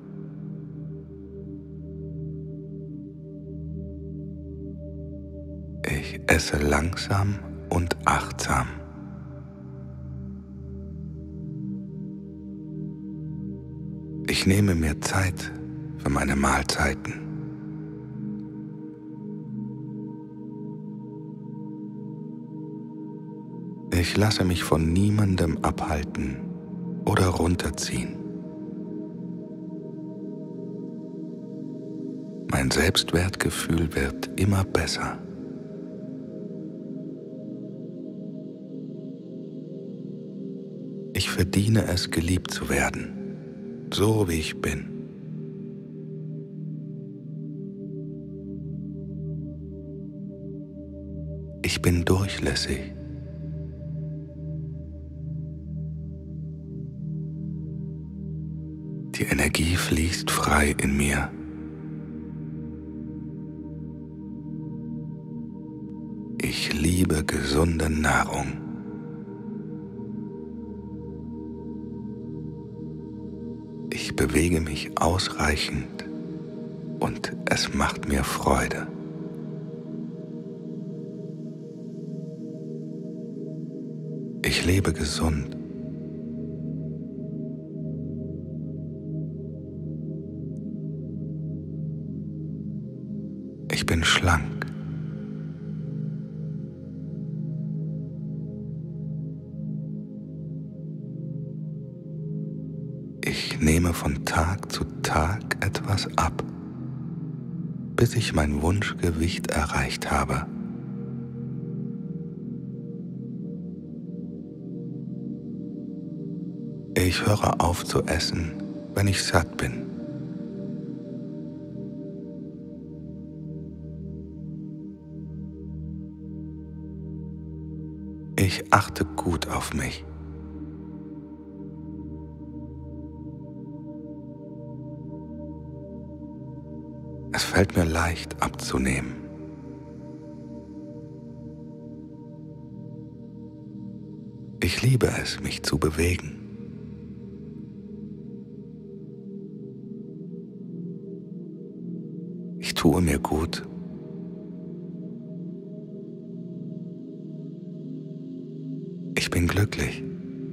Ich esse langsam und achtsam. Ich nehme mir Zeit für meine Mahlzeiten. Ich lasse mich von niemandem abhalten oder runterziehen. Mein Selbstwertgefühl wird immer besser. Ich verdiene es, geliebt zu werden, so wie ich bin. Ich bin durchlässig. Die Energie fließt frei in mir. Ich liebe gesunde Nahrung. Ich bewege mich ausreichend und es macht mir Freude. Ich lebe gesund. Ich bin schlank. Ich nehme von Tag zu Tag etwas ab, bis ich mein Wunschgewicht erreicht habe. Ich höre auf zu essen, wenn ich satt bin. Ich achte gut auf mich. Es fällt mir leicht abzunehmen. Ich liebe es, mich zu bewegen. Ich tue mir gut. Ich bin glücklich.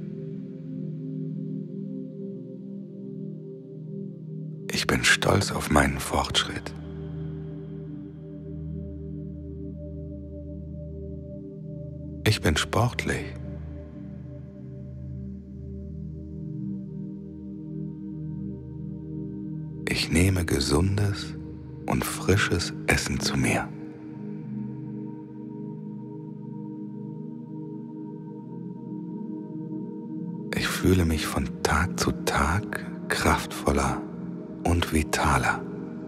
Ich bin stolz auf meinen Fortschritt. Ich bin sportlich. Ich nehme gesundes und frisches Essen zu mir. Ich fühle mich von Tag zu Tag kraftvoller und vitaler.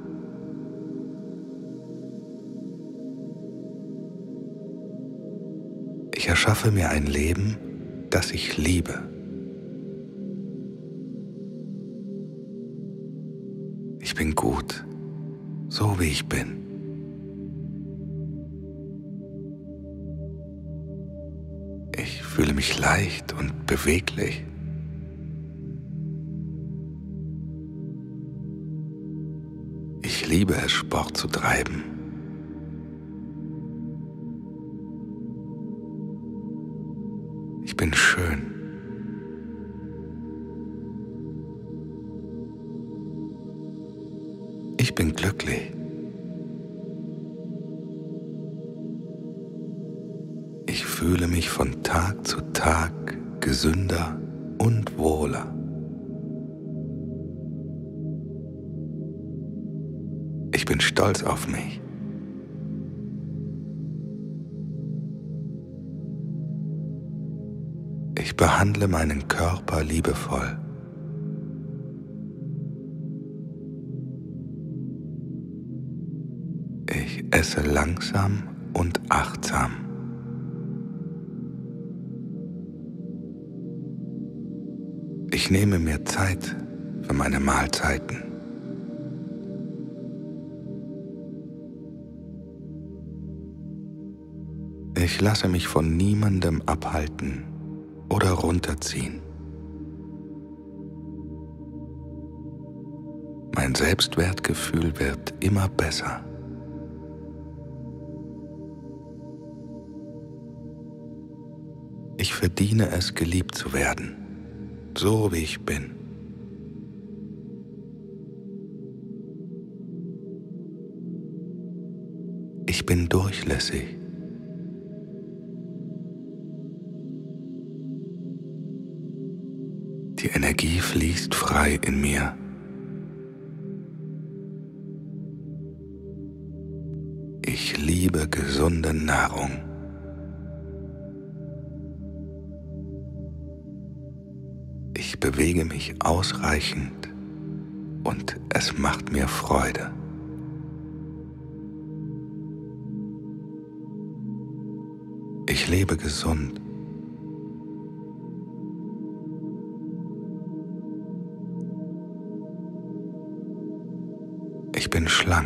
Ich erschaffe mir ein Leben, das ich liebe. Ich bin gut, so wie ich bin. Ich fühle mich leicht und beweglich. Ich liebe es, Sport zu treiben. Ich bin schön. Ich bin glücklich. Ich fühle mich von Tag zu Tag gesünder und wohler. Ich bin stolz auf mich. Ich behandle meinen Körper liebevoll. Ich esse langsam und achtsam. Ich nehme mir Zeit für meine Mahlzeiten. Ich lasse mich von niemandem abhalten oder runterziehen. Mein Selbstwertgefühl wird immer besser. Ich verdiene es, geliebt zu werden, so wie ich bin. Ich bin durchlässig. Die Energie fließt frei in mir. liebe gesunde Nahrung. Ich bewege mich ausreichend und es macht mir Freude. Ich lebe gesund. Ich bin schlank.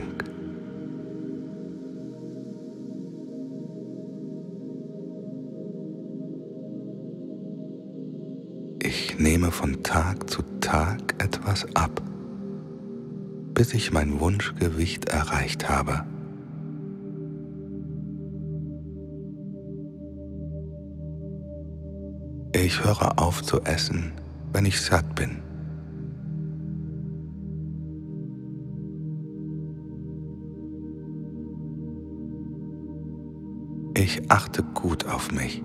Ich nehme von Tag zu Tag etwas ab, bis ich mein Wunschgewicht erreicht habe. Ich höre auf zu essen, wenn ich satt bin. Ich achte gut auf mich.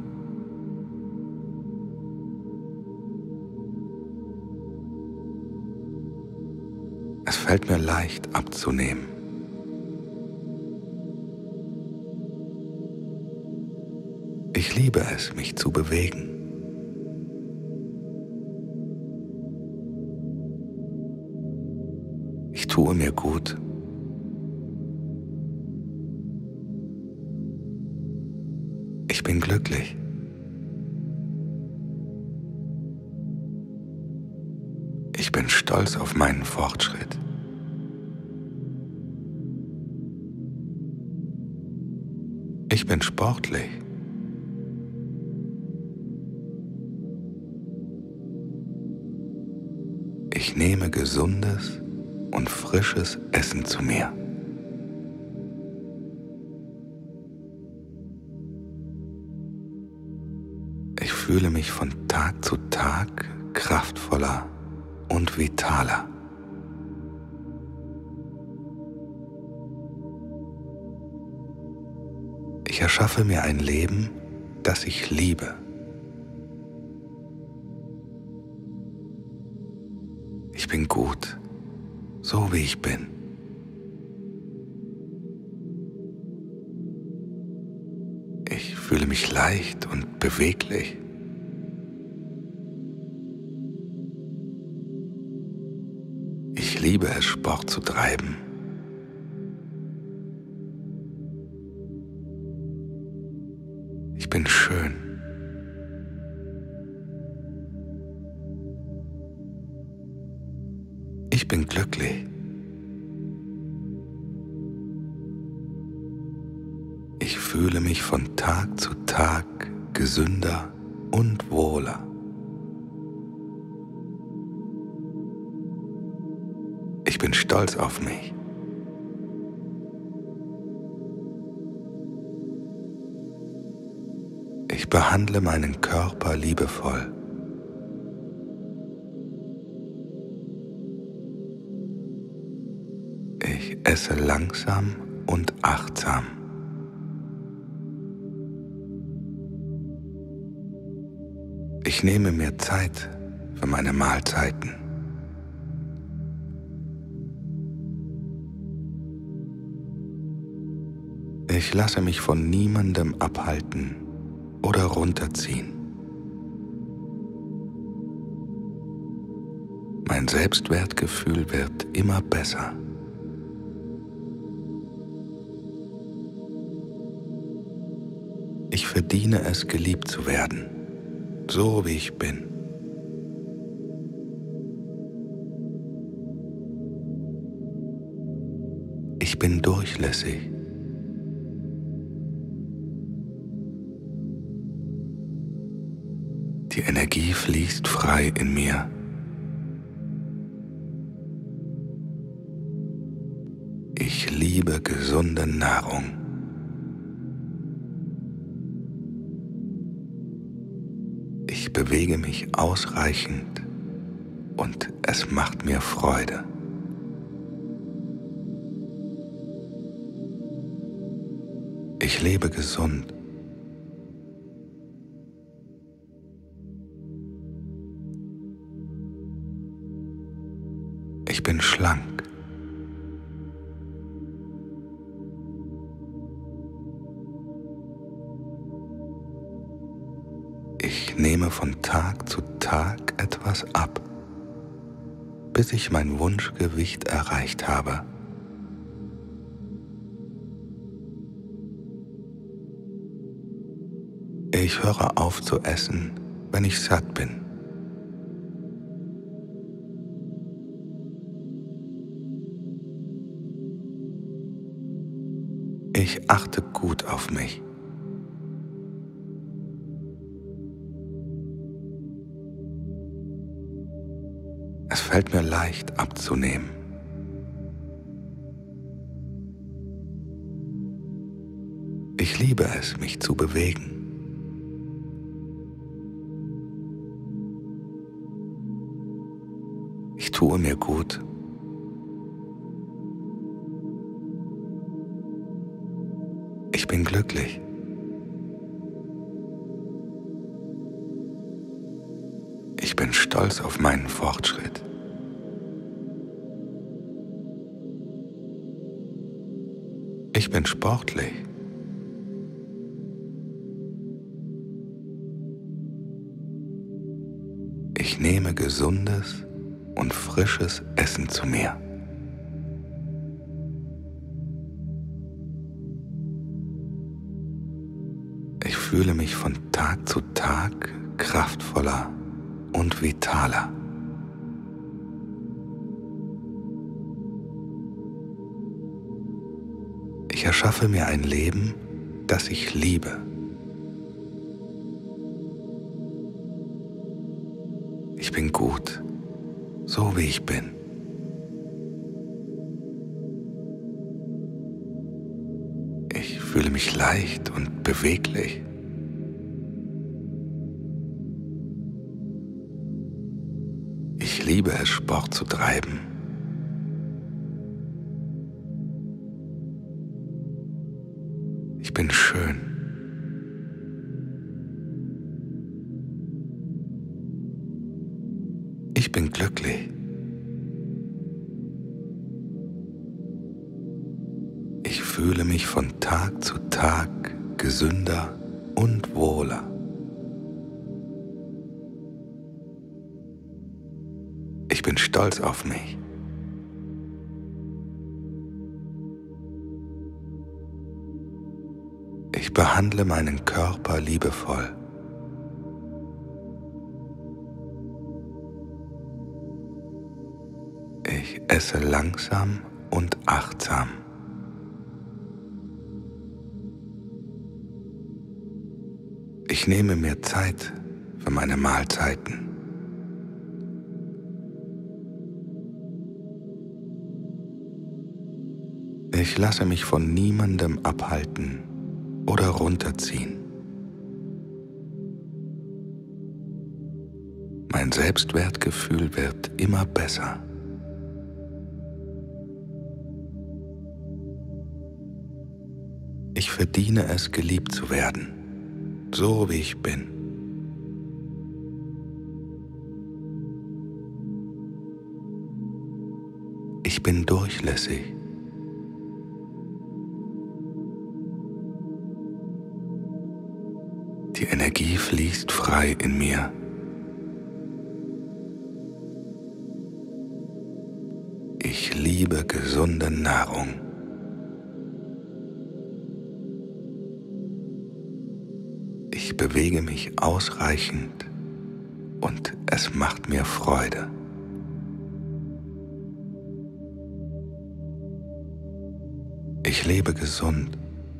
Es fällt mir leicht abzunehmen. Ich liebe es, mich zu bewegen. Ich tue mir gut. Ich bin glücklich. Ich bin stolz auf meinen Fortschritt. Ich bin sportlich. Ich nehme gesundes und frisches Essen zu mir. Ich fühle mich von Tag zu Tag kraftvoller und vitaler. Ich erschaffe mir ein Leben, das ich liebe. Ich bin gut, so wie ich bin. Ich fühle mich leicht und beweglich. Ich liebe es, Sport zu treiben. Ich bin schön. Ich bin glücklich. Ich fühle mich von Tag zu Tag gesünder und wohler. Ich bin stolz auf mich. Ich behandle meinen Körper liebevoll. Ich esse langsam und achtsam. Ich nehme mir Zeit für meine Mahlzeiten. Ich lasse mich von niemandem abhalten oder runterziehen. Mein Selbstwertgefühl wird immer besser. Ich verdiene es, geliebt zu werden, so wie ich bin. Ich bin durchlässig. Die Energie fließt frei in mir. Ich liebe gesunde Nahrung. Ich bewege mich ausreichend und es macht mir Freude. Ich lebe gesund. Ich bin schlank. Ich nehme von Tag zu Tag etwas ab, bis ich mein Wunschgewicht erreicht habe. Ich höre auf zu essen, wenn ich satt bin. Ich achte gut auf mich. Es fällt mir leicht abzunehmen. Ich liebe es, mich zu bewegen. Ich tue mir gut. Ich bin glücklich. Ich bin stolz auf meinen Fortschritt. Ich bin sportlich. Ich nehme gesundes und frisches Essen zu mir. Ich fühle mich von Tag zu Tag kraftvoller und vitaler. Ich erschaffe mir ein Leben, das ich liebe. Ich bin gut, so wie ich bin. Ich fühle mich leicht und beweglich. Ich liebe es, Sport zu treiben. Ich bin schön. Ich bin glücklich. Ich fühle mich von Tag zu Tag gesünder und wohler. Ich bin stolz auf mich. Ich behandle meinen Körper liebevoll. Ich esse langsam und achtsam. Ich nehme mir Zeit für meine Mahlzeiten. Ich lasse mich von niemandem abhalten oder runterziehen. Mein Selbstwertgefühl wird immer besser. Ich verdiene es, geliebt zu werden, so wie ich bin. Ich bin durchlässig. Die Energie fließt frei in mir. Ich liebe gesunde Nahrung. Ich bewege mich ausreichend und es macht mir Freude. Ich lebe gesund.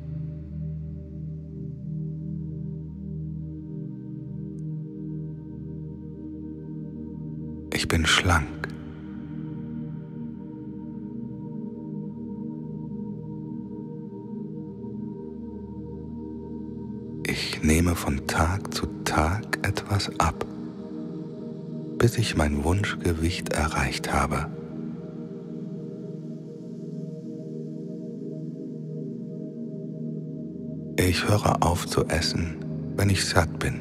Ich bin schlank. Ich nehme von Tag zu Tag etwas ab, bis ich mein Wunschgewicht erreicht habe. Ich höre auf zu essen, wenn ich satt bin.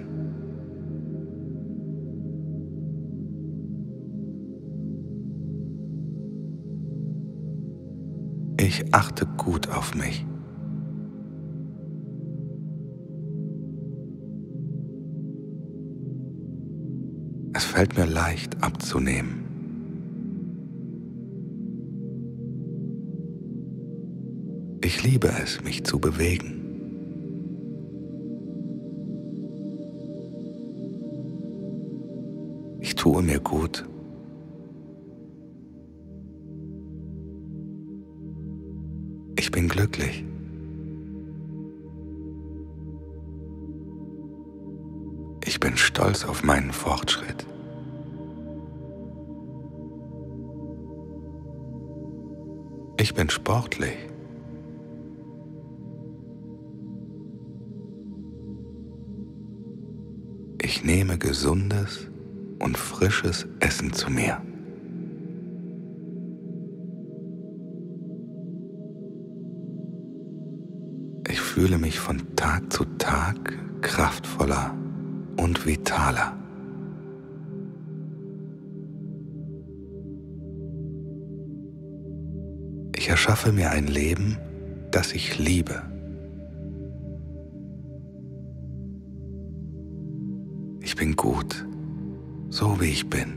Ich achte gut auf mich. Es fällt mir leicht abzunehmen. Ich liebe es, mich zu bewegen. Ich tue mir gut. Ich bin glücklich. Ich bin stolz auf meinen Fortschritt. Ich bin sportlich. Ich nehme gesundes und frisches Essen zu mir. Ich fühle mich von Tag zu Tag kraftvoller und vitaler. Ich erschaffe mir ein Leben, das ich liebe. Ich bin gut, so wie ich bin.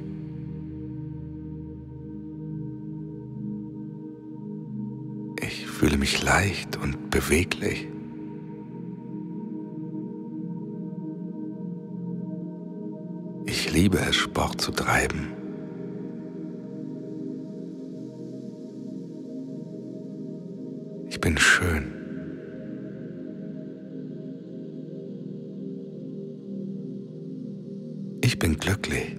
Ich fühle mich leicht und beweglich. Ich liebe es, Sport zu treiben. Ich bin schön. Ich bin glücklich.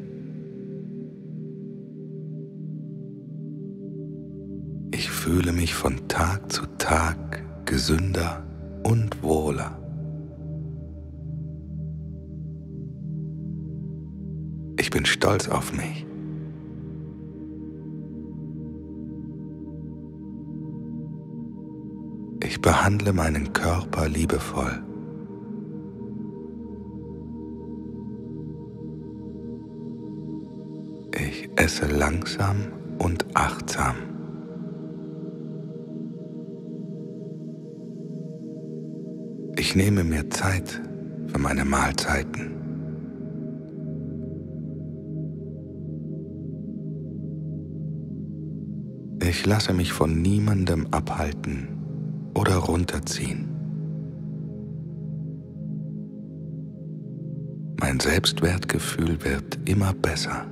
Ich fühle mich von Tag zu Tag gesünder und wohler. Ich bin stolz auf mich. Ich behandle meinen Körper liebevoll. Ich esse langsam und achtsam. Ich nehme mir Zeit für meine Mahlzeiten. Ich lasse mich von niemandem abhalten oder runterziehen. Mein Selbstwertgefühl wird immer besser.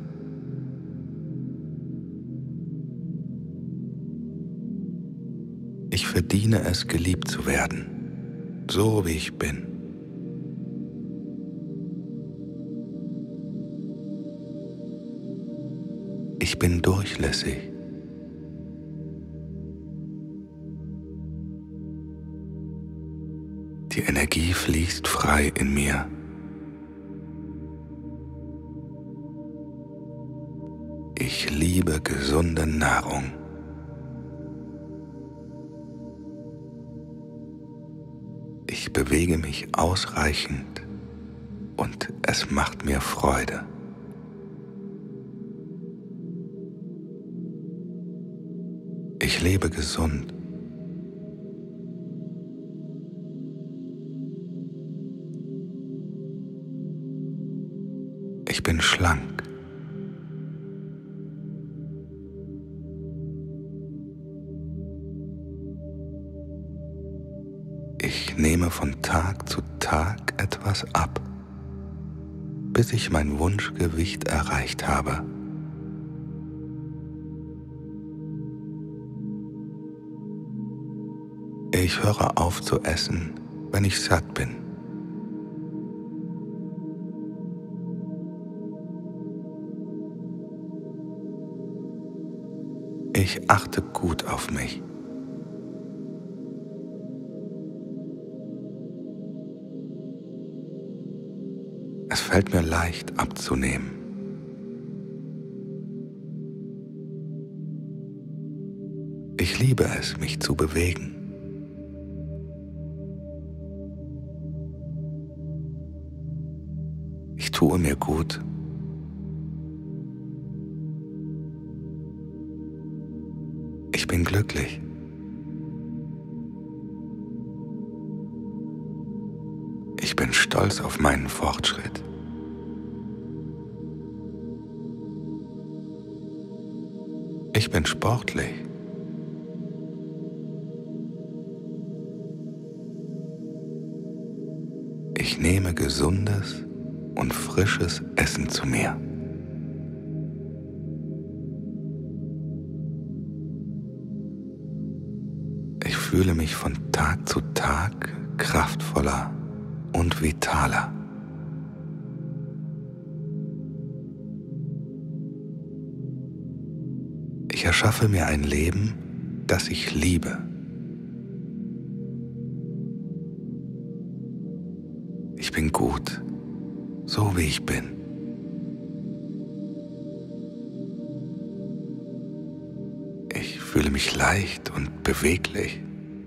Ich verdiene es, geliebt zu werden, so wie ich bin. Ich bin durchlässig. Die Energie fließt frei in mir. Ich liebe gesunde Nahrung. Ich bewege mich ausreichend und es macht mir Freude. Ich lebe gesund. Ich bin schlank. Ich nehme von Tag zu Tag etwas ab, bis ich mein Wunschgewicht erreicht habe. Ich höre auf zu essen, wenn ich satt bin. Ich achte gut auf mich. Es fällt mir leicht abzunehmen. Ich liebe es, mich zu bewegen. Ich tue mir gut. Ich bin glücklich. Ich bin stolz auf meinen Fortschritt. Ich bin sportlich. Ich nehme gesundes und frisches Essen zu mir. Ich fühle mich von Tag zu Tag kraftvoller und vitaler. Ich erschaffe mir ein Leben, das ich liebe. Ich bin gut, so wie ich bin. Ich fühle mich leicht und beweglich.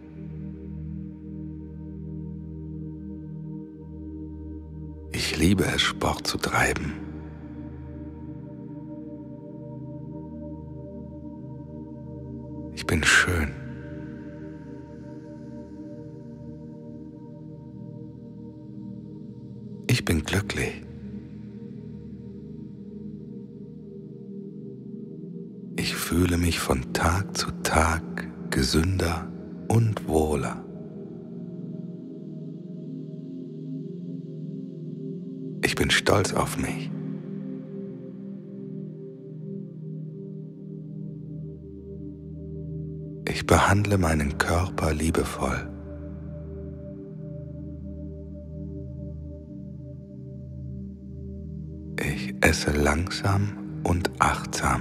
Ich liebe es, Sport zu treiben. Ich bin schön. Ich bin glücklich. Ich fühle mich von Tag zu Tag gesünder und wohler. Ich bin stolz auf mich. Ich behandle meinen Körper liebevoll. Ich esse langsam und achtsam.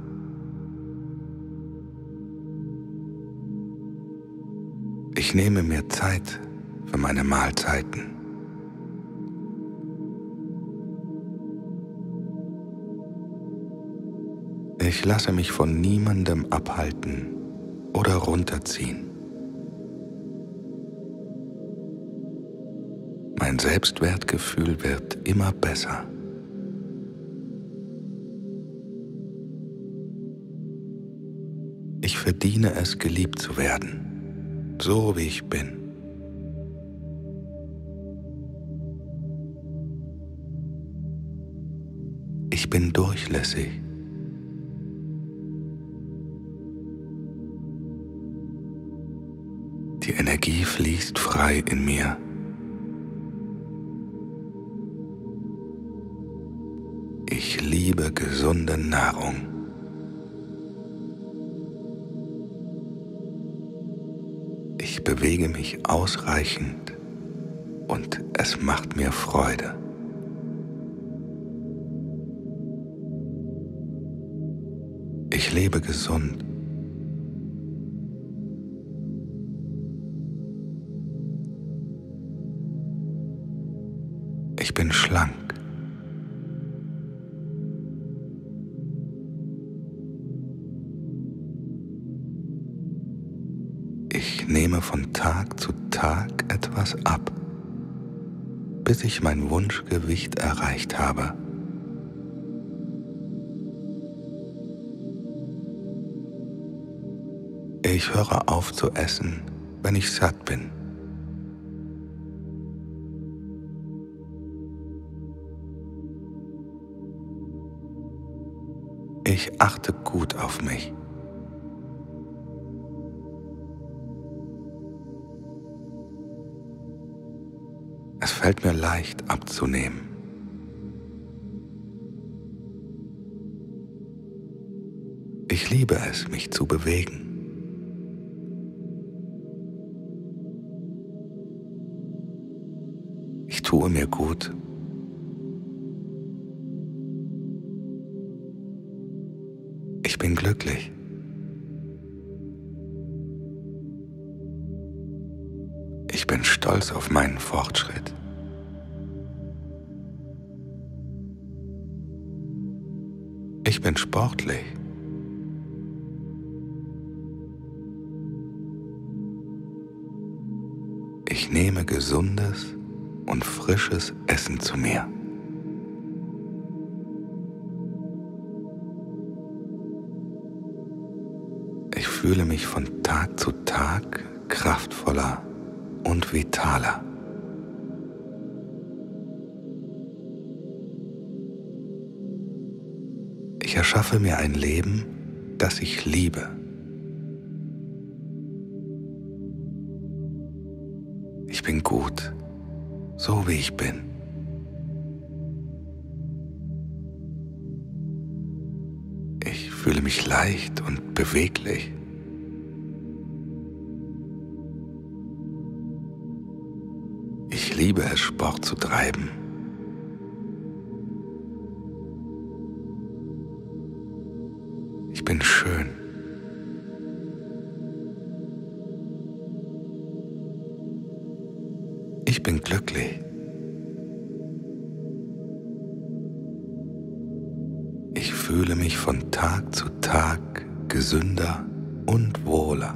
Ich nehme mir Zeit für meine Mahlzeiten. Ich lasse mich von niemandem abhalten oder runterziehen. Mein Selbstwertgefühl wird immer besser. Ich verdiene es, geliebt zu werden, so wie ich bin. Ich bin durchlässig. Die Energie fließt frei in mir. Ich liebe gesunde Nahrung. Ich bewege mich ausreichend und es macht mir Freude. Ich lebe gesund. Ich bin schlank. Ich nehme von Tag zu Tag etwas ab, bis ich mein Wunschgewicht erreicht habe. Ich höre auf zu essen, wenn ich satt bin. Ich achte gut auf mich. Es fällt mir leicht abzunehmen. Ich liebe es, mich zu bewegen. Ich tue mir gut. Ich bin glücklich. Ich bin stolz auf meinen Fortschritt. Ich bin sportlich. Ich nehme gesundes und frisches Essen zu mir. Ich fühle mich von Tag zu Tag kraftvoller und vitaler. Ich erschaffe mir ein Leben, das ich liebe. Ich bin gut, so wie ich bin. Ich fühle mich leicht und beweglich. Ich liebe es, Sport zu treiben. Ich bin schön. Ich bin glücklich. Ich fühle mich von Tag zu Tag gesünder und wohler.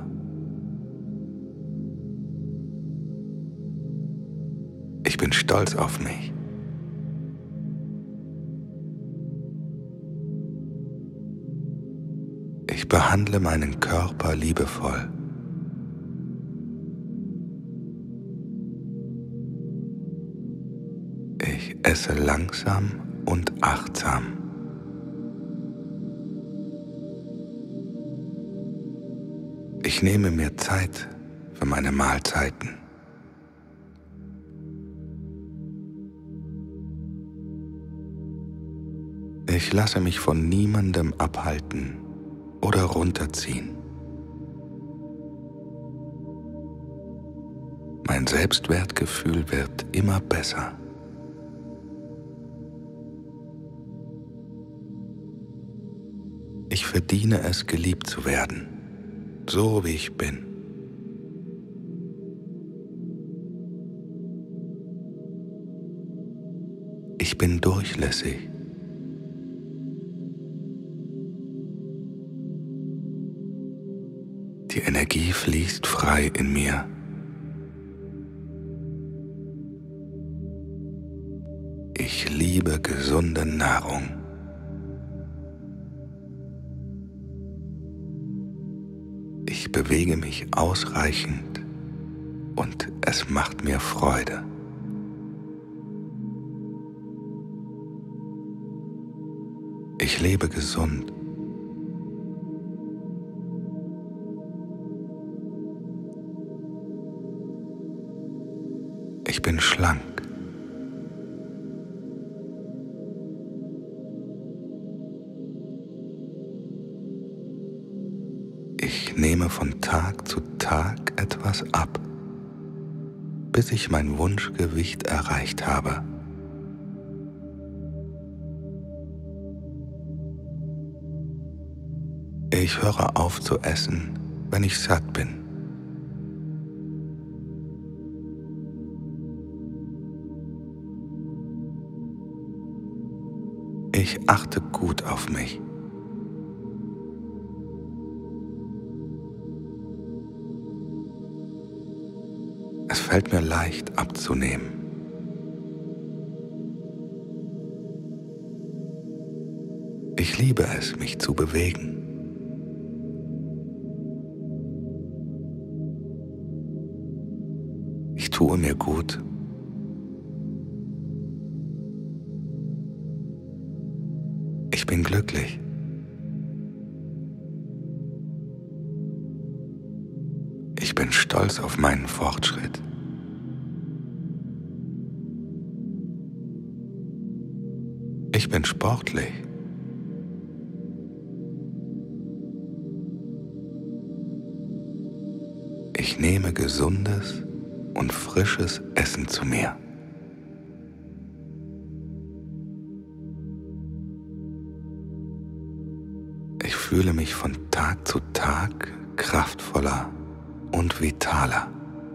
Ich bin stolz auf mich. Ich behandle meinen Körper liebevoll. Ich esse langsam und achtsam. Ich nehme mir Zeit für meine Mahlzeiten. Ich lasse mich von niemandem abhalten oder runterziehen. Mein Selbstwertgefühl wird immer besser. Ich verdiene es, geliebt zu werden, so wie ich bin. Ich bin durchlässig. Die Energie fließt frei in mir. Ich liebe gesunde Nahrung. Ich bewege mich ausreichend und es macht mir Freude. Ich lebe gesund. Ich bin schlank. Ich nehme von Tag zu Tag etwas ab, bis ich mein Wunschgewicht erreicht habe. Ich höre auf zu essen, wenn ich satt bin. Ich achte gut auf mich. Es fällt mir leicht abzunehmen. Ich liebe es, mich zu bewegen. Ich tue mir gut. Ich bin glücklich. Ich bin stolz auf meinen Fortschritt. Ich bin sportlich. Ich nehme gesundes und frisches Essen zu mir. Ich fühle mich von Tag zu Tag kraftvoller und vitaler.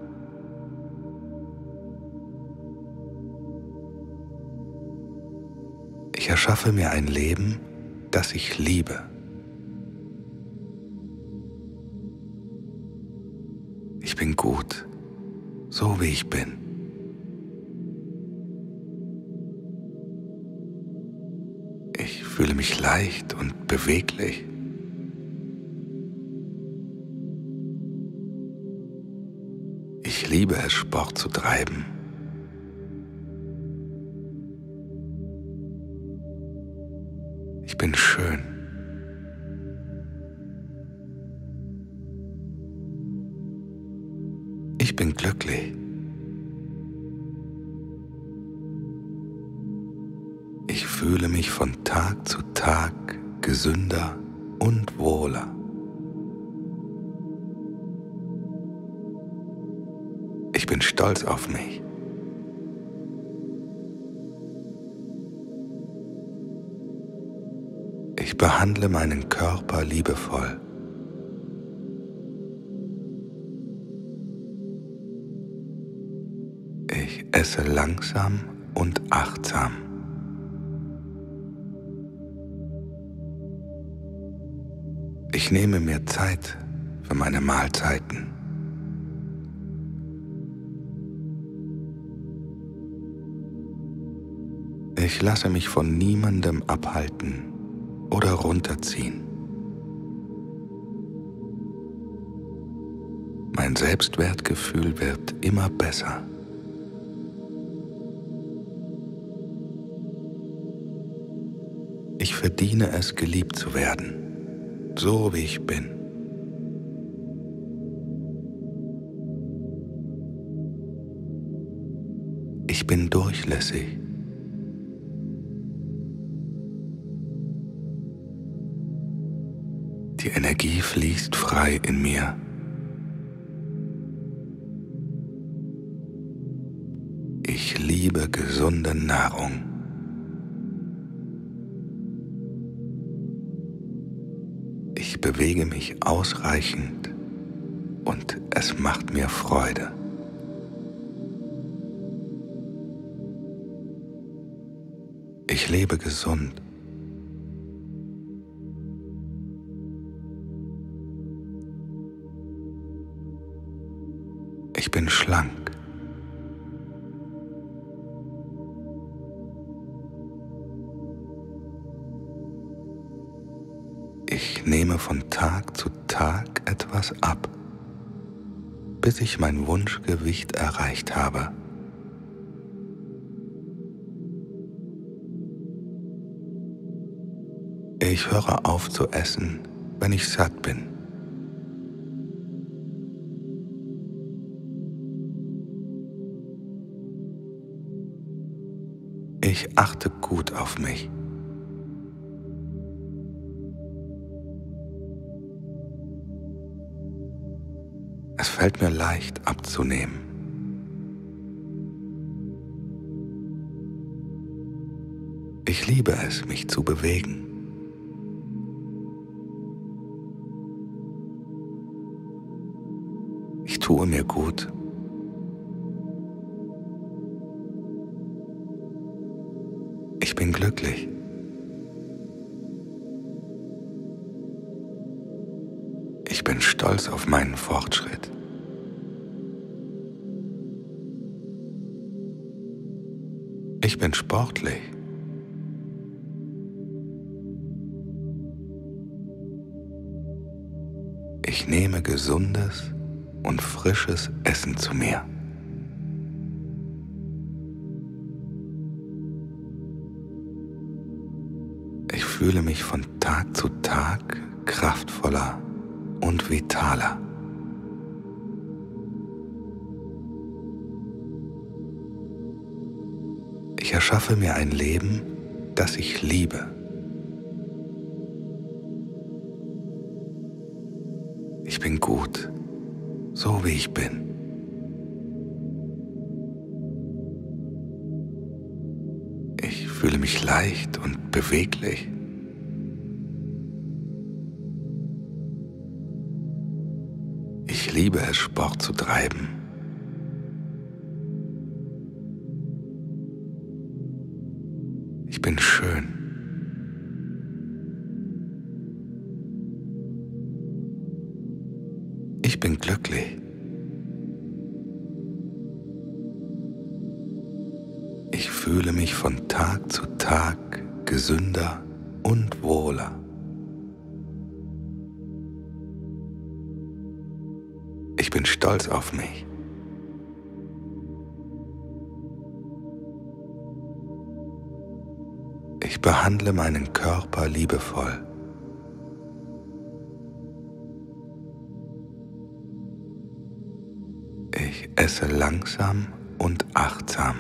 Ich erschaffe mir ein Leben, das ich liebe. Ich bin gut, so wie ich bin. Ich fühle mich leicht und beweglich. Ich liebe es, Sport zu treiben. Ich bin schön. bin glücklich. Ich fühle mich von Tag zu Tag gesünder und wohler. Ich bin stolz auf mich. Ich behandle meinen Körper liebevoll. Ich esse langsam und achtsam. Ich nehme mir Zeit für meine Mahlzeiten. Ich lasse mich von niemandem abhalten oder runterziehen. Mein Selbstwertgefühl wird immer besser. Ich verdiene es, geliebt zu werden, so wie ich bin. Ich bin durchlässig. Die Energie fließt frei in mir. Ich liebe gesunde Nahrung. Ich bewege mich ausreichend und es macht mir Freude. Ich lebe gesund. Ich bin schlank. Ich nehme von Tag zu Tag etwas ab, bis ich mein Wunschgewicht erreicht habe. Ich höre auf zu essen, wenn ich satt bin. Ich achte gut auf mich. Es fällt mir leicht abzunehmen. Ich liebe es, mich zu bewegen. Ich tue mir gut. Ich bin glücklich. Ich bin stolz auf meinen Fortschritt. Ich bin sportlich. Ich nehme gesundes und frisches Essen zu mir. Ich fühle mich von Tag zu Tag kraftvoller und vitaler. Ich erschaffe mir ein Leben, das ich liebe. Ich bin gut, so wie ich bin. Ich fühle mich leicht und beweglich. Ich liebe es, Sport zu treiben. Ich bin schön. Ich bin glücklich. Ich fühle mich von Tag zu Tag gesünder und wohler. Ich bin stolz auf mich. Ich behandle meinen Körper liebevoll. Ich esse langsam und achtsam.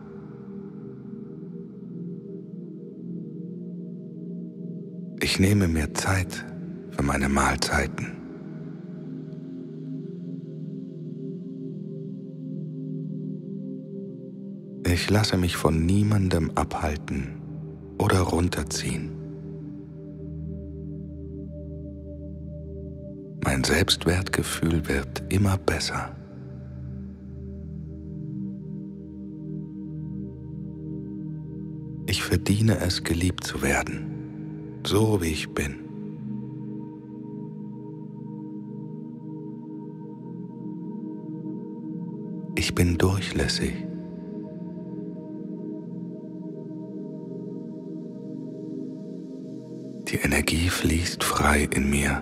Ich nehme mir Zeit für meine Mahlzeiten. Ich lasse mich von niemandem abhalten oder runterziehen. Mein Selbstwertgefühl wird immer besser. Ich verdiene es, geliebt zu werden, so wie ich bin. Ich bin durchlässig. Die Energie fließt frei in mir.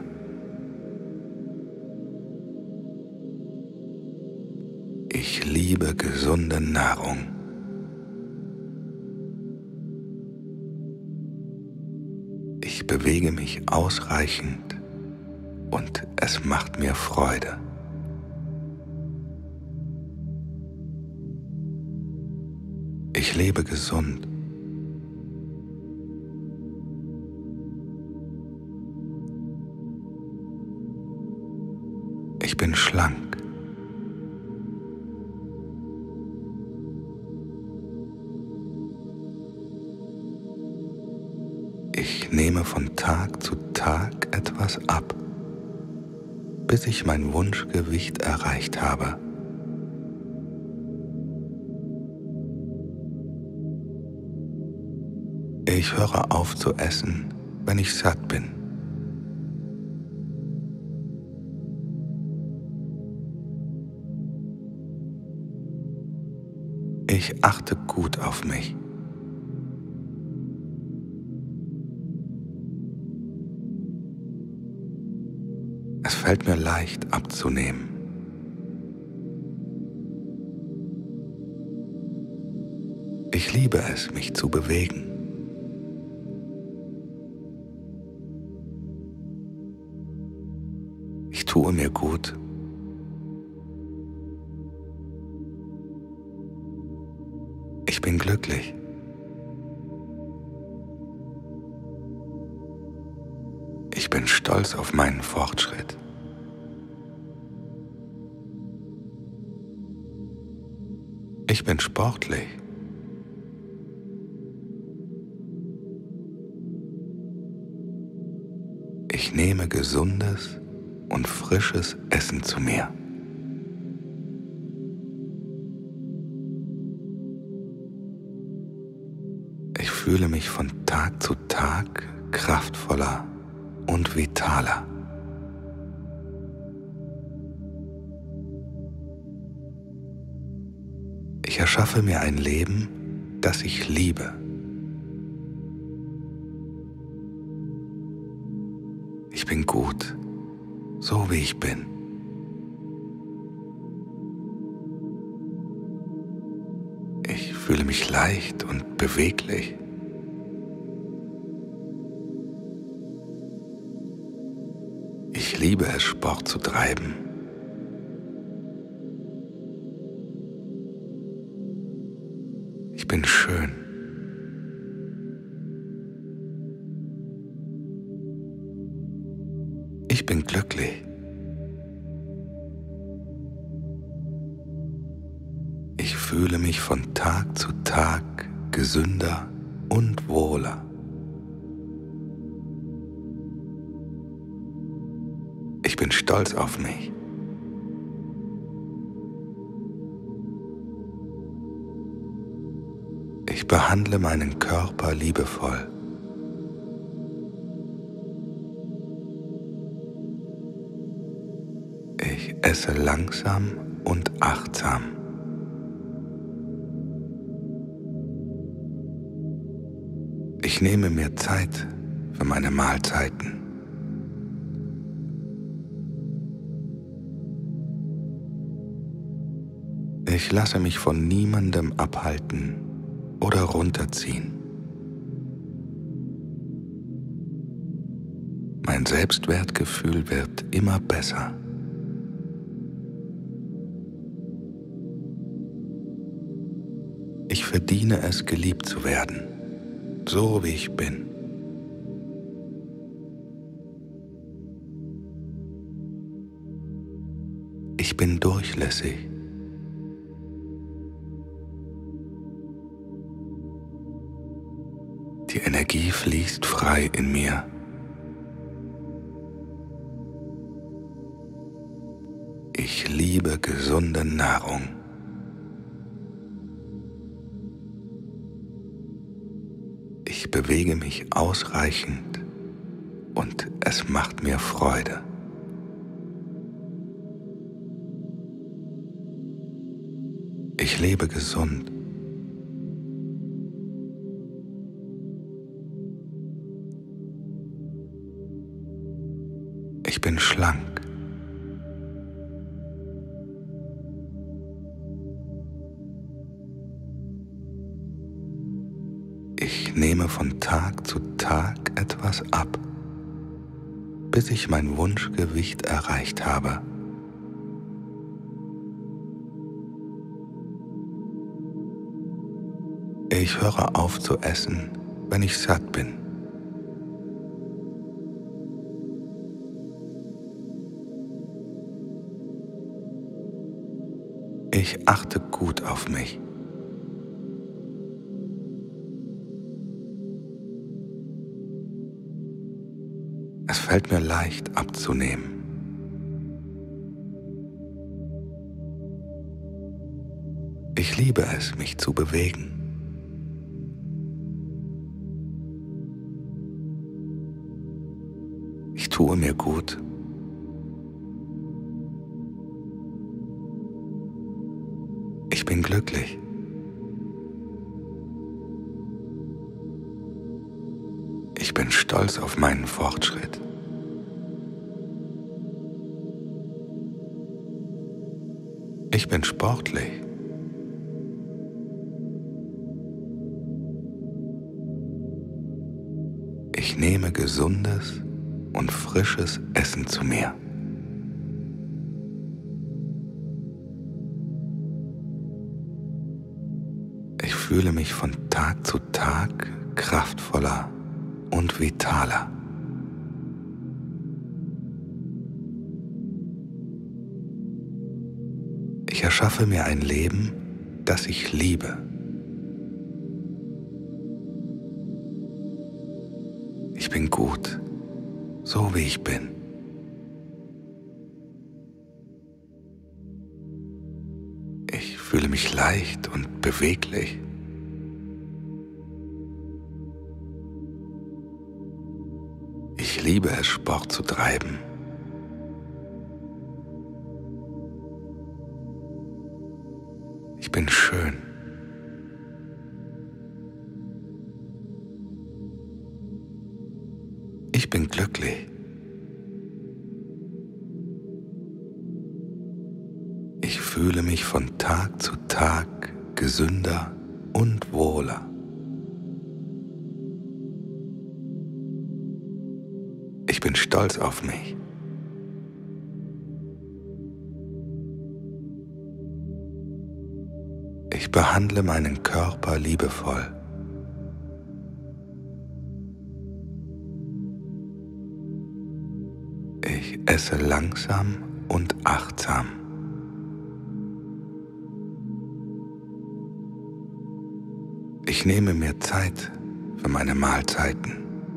Ich liebe gesunde Nahrung. Ich bewege mich ausreichend und es macht mir Freude. Ich lebe gesund. Ich bin schlank. Ich nehme von Tag zu Tag etwas ab, bis ich mein Wunschgewicht erreicht habe. Ich höre auf zu essen, wenn ich satt bin. Ich achte gut auf mich. Es fällt mir leicht abzunehmen. Ich liebe es, mich zu bewegen. Ich tue mir gut. Ich bin glücklich. Ich bin stolz auf meinen Fortschritt. Ich bin sportlich. Ich nehme gesundes und frisches Essen zu mir. Ich fühle mich von Tag zu Tag kraftvoller und vitaler. Ich erschaffe mir ein Leben, das ich liebe. Ich bin gut, so wie ich bin. Ich fühle mich leicht und beweglich. Ich liebe es, Sport zu treiben. Ich bin schön. Ich bin glücklich. Ich fühle mich von Tag zu Tag gesünder und wohler. Ich bin stolz auf mich. Ich behandle meinen Körper liebevoll. Ich esse langsam und achtsam. Ich nehme mir Zeit für meine Mahlzeiten. Ich lasse mich von niemandem abhalten oder runterziehen. Mein Selbstwertgefühl wird immer besser. verdiene es, geliebt zu werden, so wie ich bin. Ich bin durchlässig. Die Energie fließt frei in mir. Ich liebe gesunde Nahrung. Ich bewege mich ausreichend und es macht mir Freude. Ich lebe gesund. Ich bin schlank. Ich nehme von Tag zu Tag etwas ab, bis ich mein Wunschgewicht erreicht habe. Ich höre auf zu essen, wenn ich satt bin. Ich achte gut auf mich. Es fällt mir leicht abzunehmen. Ich liebe es, mich zu bewegen. Ich tue mir gut. Ich bin glücklich. Ich bin stolz auf meinen Fortschritt. Ich bin sportlich. Ich nehme gesundes und frisches Essen zu mir. Ich fühle mich von Tag zu Tag kraftvoller und vitaler. Ich erschaffe mir ein Leben, das ich liebe. Ich bin gut, so wie ich bin. Ich fühle mich leicht und beweglich. Ich liebe es, Sport zu treiben. Ich bin schön. Ich bin glücklich. Ich fühle mich von Tag zu Tag gesünder und wohler. Ich bin stolz auf mich. Ich behandle meinen Körper liebevoll. Ich esse langsam und achtsam. Ich nehme mir Zeit für meine Mahlzeiten.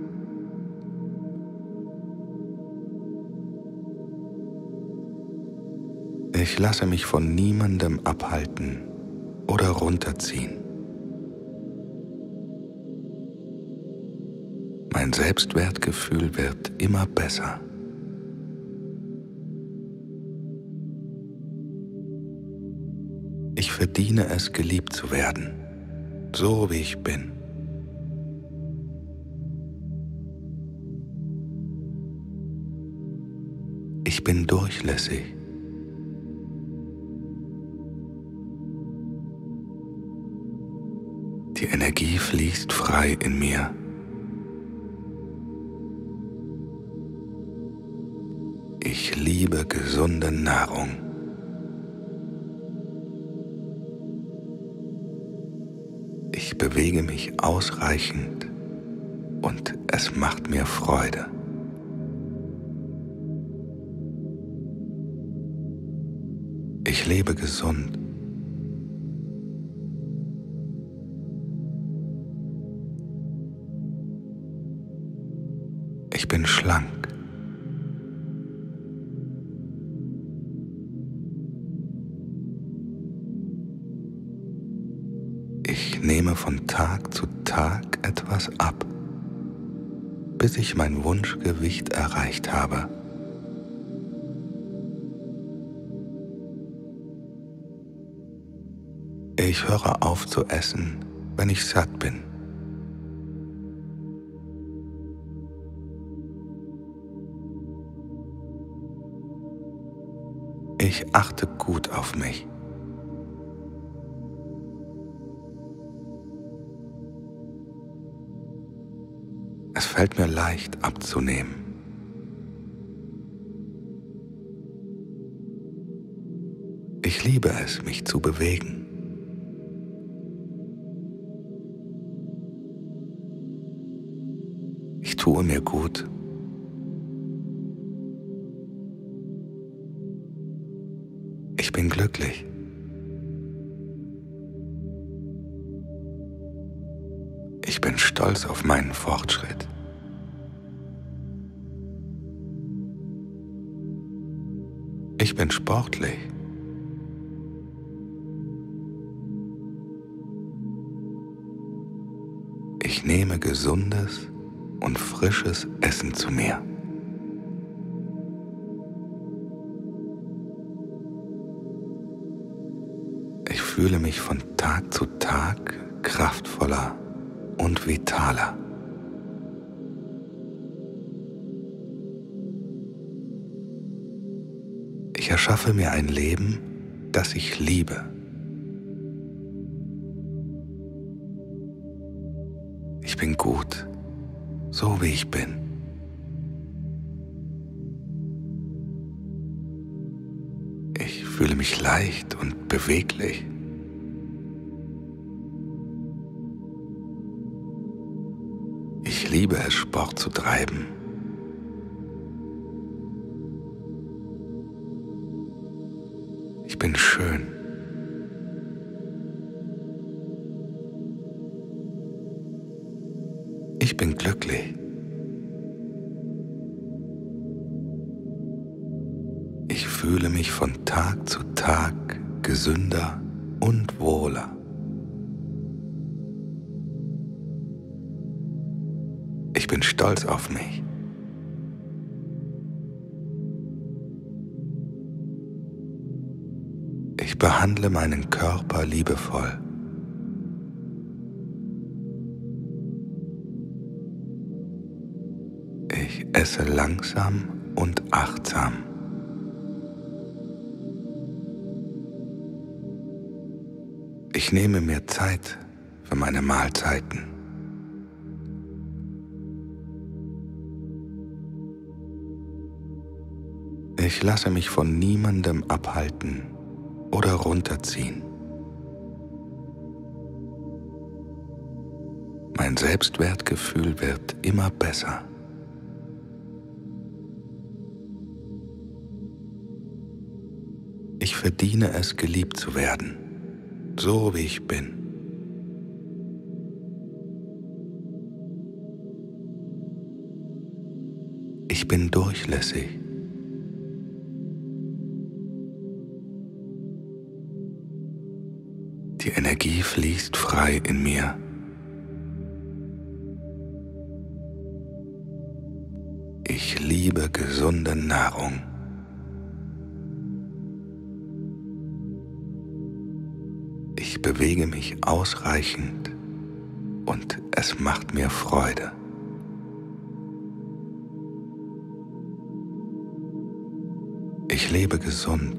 Ich lasse mich von niemandem abhalten oder runterziehen. Mein Selbstwertgefühl wird immer besser. Ich verdiene es, geliebt zu werden, so wie ich bin. Ich bin durchlässig. Die Energie fließt frei in mir. Ich liebe gesunde Nahrung. Ich bewege mich ausreichend und es macht mir Freude. Ich lebe gesund. Ich bin schlank. Ich nehme von Tag zu Tag etwas ab, bis ich mein Wunschgewicht erreicht habe. Ich höre auf zu essen, wenn ich satt bin. Ich achte gut auf mich. Es fällt mir leicht abzunehmen. Ich liebe es, mich zu bewegen. Ich tue mir gut. Ich bin glücklich. Ich bin stolz auf meinen Fortschritt. Ich bin sportlich. Ich nehme gesundes und frisches Essen zu mir. Ich fühle mich von Tag zu Tag kraftvoller und vitaler. Ich erschaffe mir ein Leben, das ich liebe. Ich bin gut, so wie ich bin. Ich fühle mich leicht und beweglich. Ich liebe es, Sport zu treiben. Ich bin schön. Ich bin glücklich. Ich fühle mich von Tag zu Tag gesünder und wohler. Ich bin stolz auf mich. Ich behandle meinen Körper liebevoll. Ich esse langsam und achtsam. Ich nehme mir Zeit für meine Mahlzeiten. Ich lasse mich von niemandem abhalten oder runterziehen. Mein Selbstwertgefühl wird immer besser. Ich verdiene es, geliebt zu werden, so wie ich bin. Ich bin durchlässig. Die Energie fließt frei in mir. Ich liebe gesunde Nahrung. Ich bewege mich ausreichend und es macht mir Freude. Ich lebe gesund.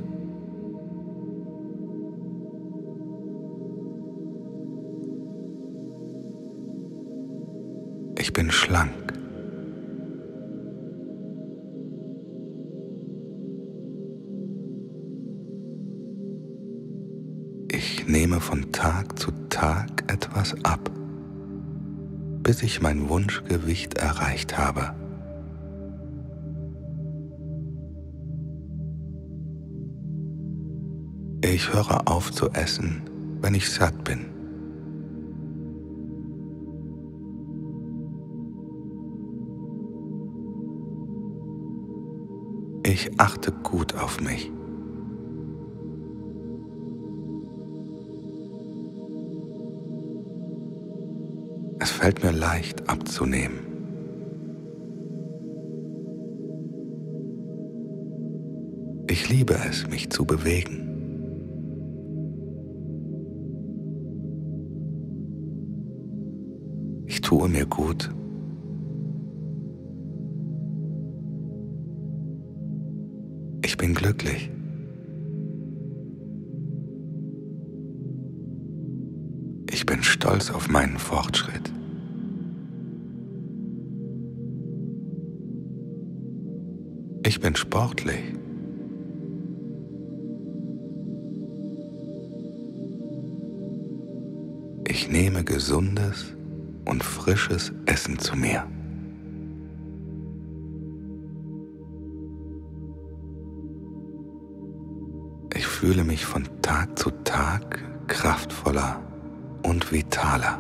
Ich bin schlank. Ich nehme nehme von Tag zu Tag etwas ab, bis ich mein Wunschgewicht erreicht habe. Ich höre auf zu essen, wenn ich satt bin. Ich achte gut auf mich. Es fällt mir leicht abzunehmen. Ich liebe es, mich zu bewegen. Ich tue mir gut. Ich bin glücklich. Ich bin stolz auf meinen Fortschritt. Ich bin sportlich. Ich nehme gesundes und frisches Essen zu mir. Ich fühle mich von Tag zu Tag kraftvoller und vitaler.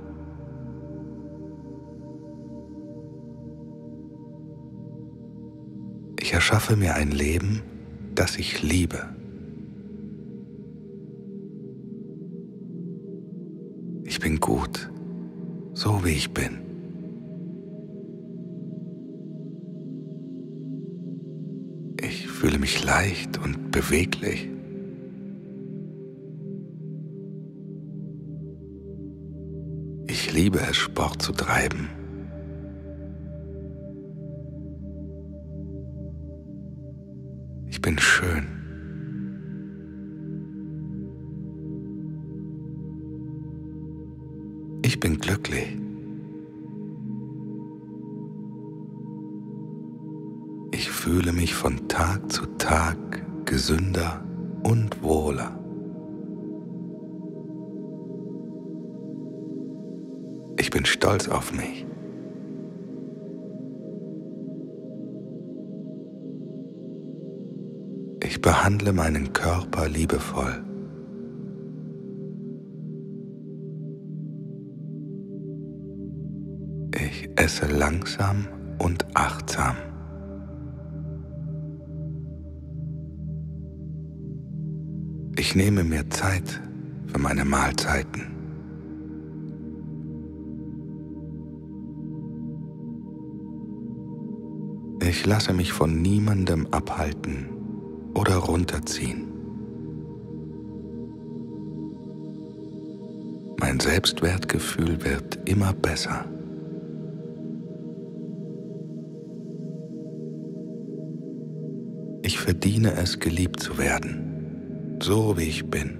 Ich erschaffe mir ein Leben, das ich liebe. Ich bin gut, so wie ich bin. Ich fühle mich leicht und beweglich. Ich liebe es, Sport zu treiben. Ich bin schön. Ich bin glücklich. Ich fühle mich von Tag zu Tag gesünder und wohler. Ich bin stolz auf mich. Ich behandle meinen Körper liebevoll. Ich esse langsam und achtsam. Ich nehme mir Zeit für meine Mahlzeiten. Ich lasse mich von niemandem abhalten oder runterziehen. Mein Selbstwertgefühl wird immer besser. Ich verdiene es, geliebt zu werden, so wie ich bin.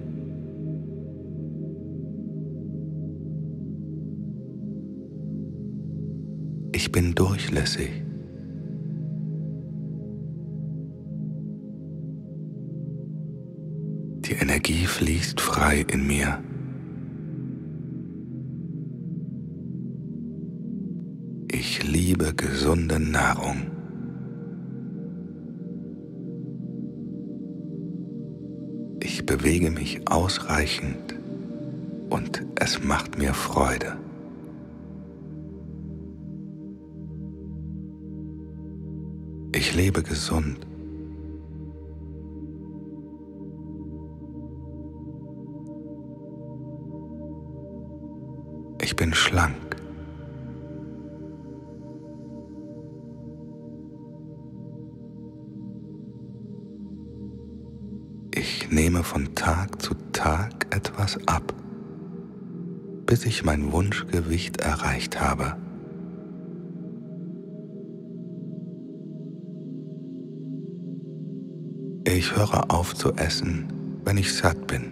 Ich bin durchlässig. Die Energie fließt frei in mir. Ich liebe gesunde Nahrung. Ich bewege mich ausreichend und es macht mir Freude. Ich lebe gesund. Ich bin schlank. Ich nehme von Tag zu Tag etwas ab, bis ich mein Wunschgewicht erreicht habe. Ich höre auf zu essen, wenn ich satt bin.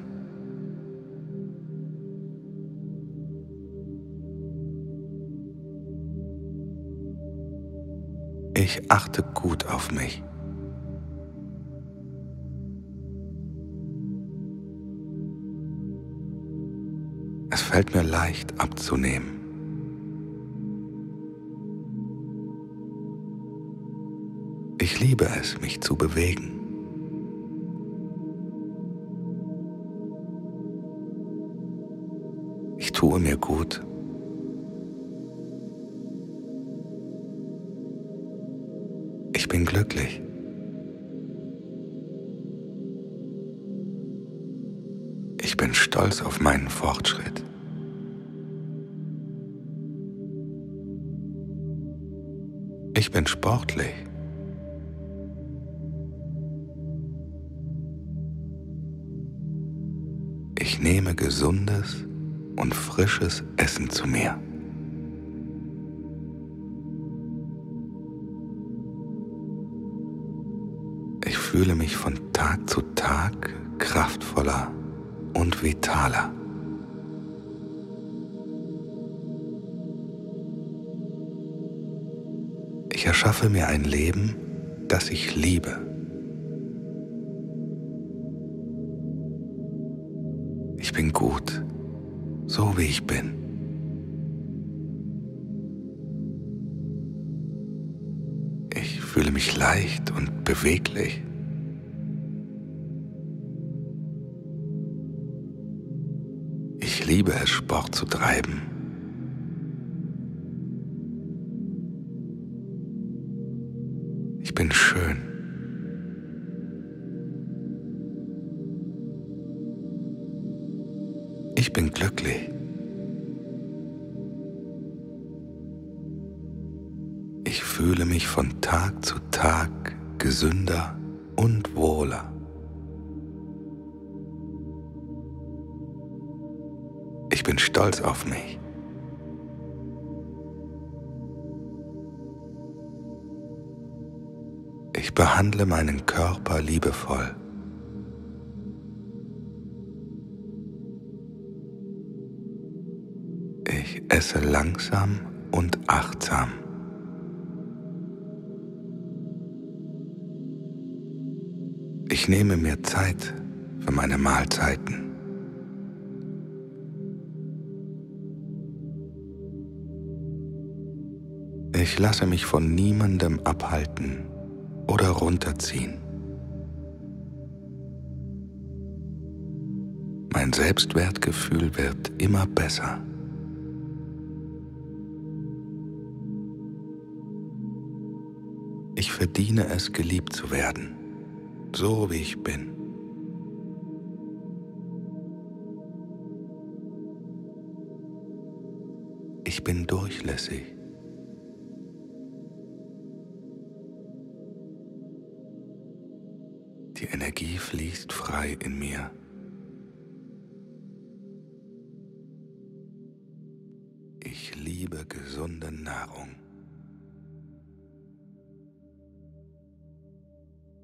Ich achte gut auf mich. fällt mir leicht abzunehmen. Ich liebe es, mich zu bewegen. Ich tue mir gut. Ich bin glücklich. Ich bin stolz auf meinen Fortschritt. Ich bin sportlich. Ich nehme gesundes und frisches Essen zu mir. Ich fühle mich von Tag zu Tag kraftvoller und vitaler. Ich erschaffe mir ein Leben, das ich liebe. Ich bin gut, so wie ich bin. Ich fühle mich leicht und beweglich. Ich liebe es, Sport zu treiben. Ich bin schön. Ich bin glücklich. Ich fühle mich von Tag zu Tag gesünder und wohler. Ich bin stolz auf mich. Ich behandle meinen Körper liebevoll. Ich esse langsam und achtsam. Ich nehme mir Zeit für meine Mahlzeiten. Ich lasse mich von niemandem abhalten oder runterziehen. Mein Selbstwertgefühl wird immer besser. Ich verdiene es, geliebt zu werden, so wie ich bin. Ich bin durchlässig. Die Energie fließt frei in mir. Ich liebe gesunde Nahrung.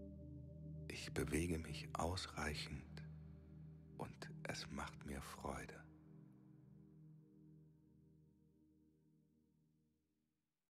Ich bewege mich ausreichend und es macht mir Freude.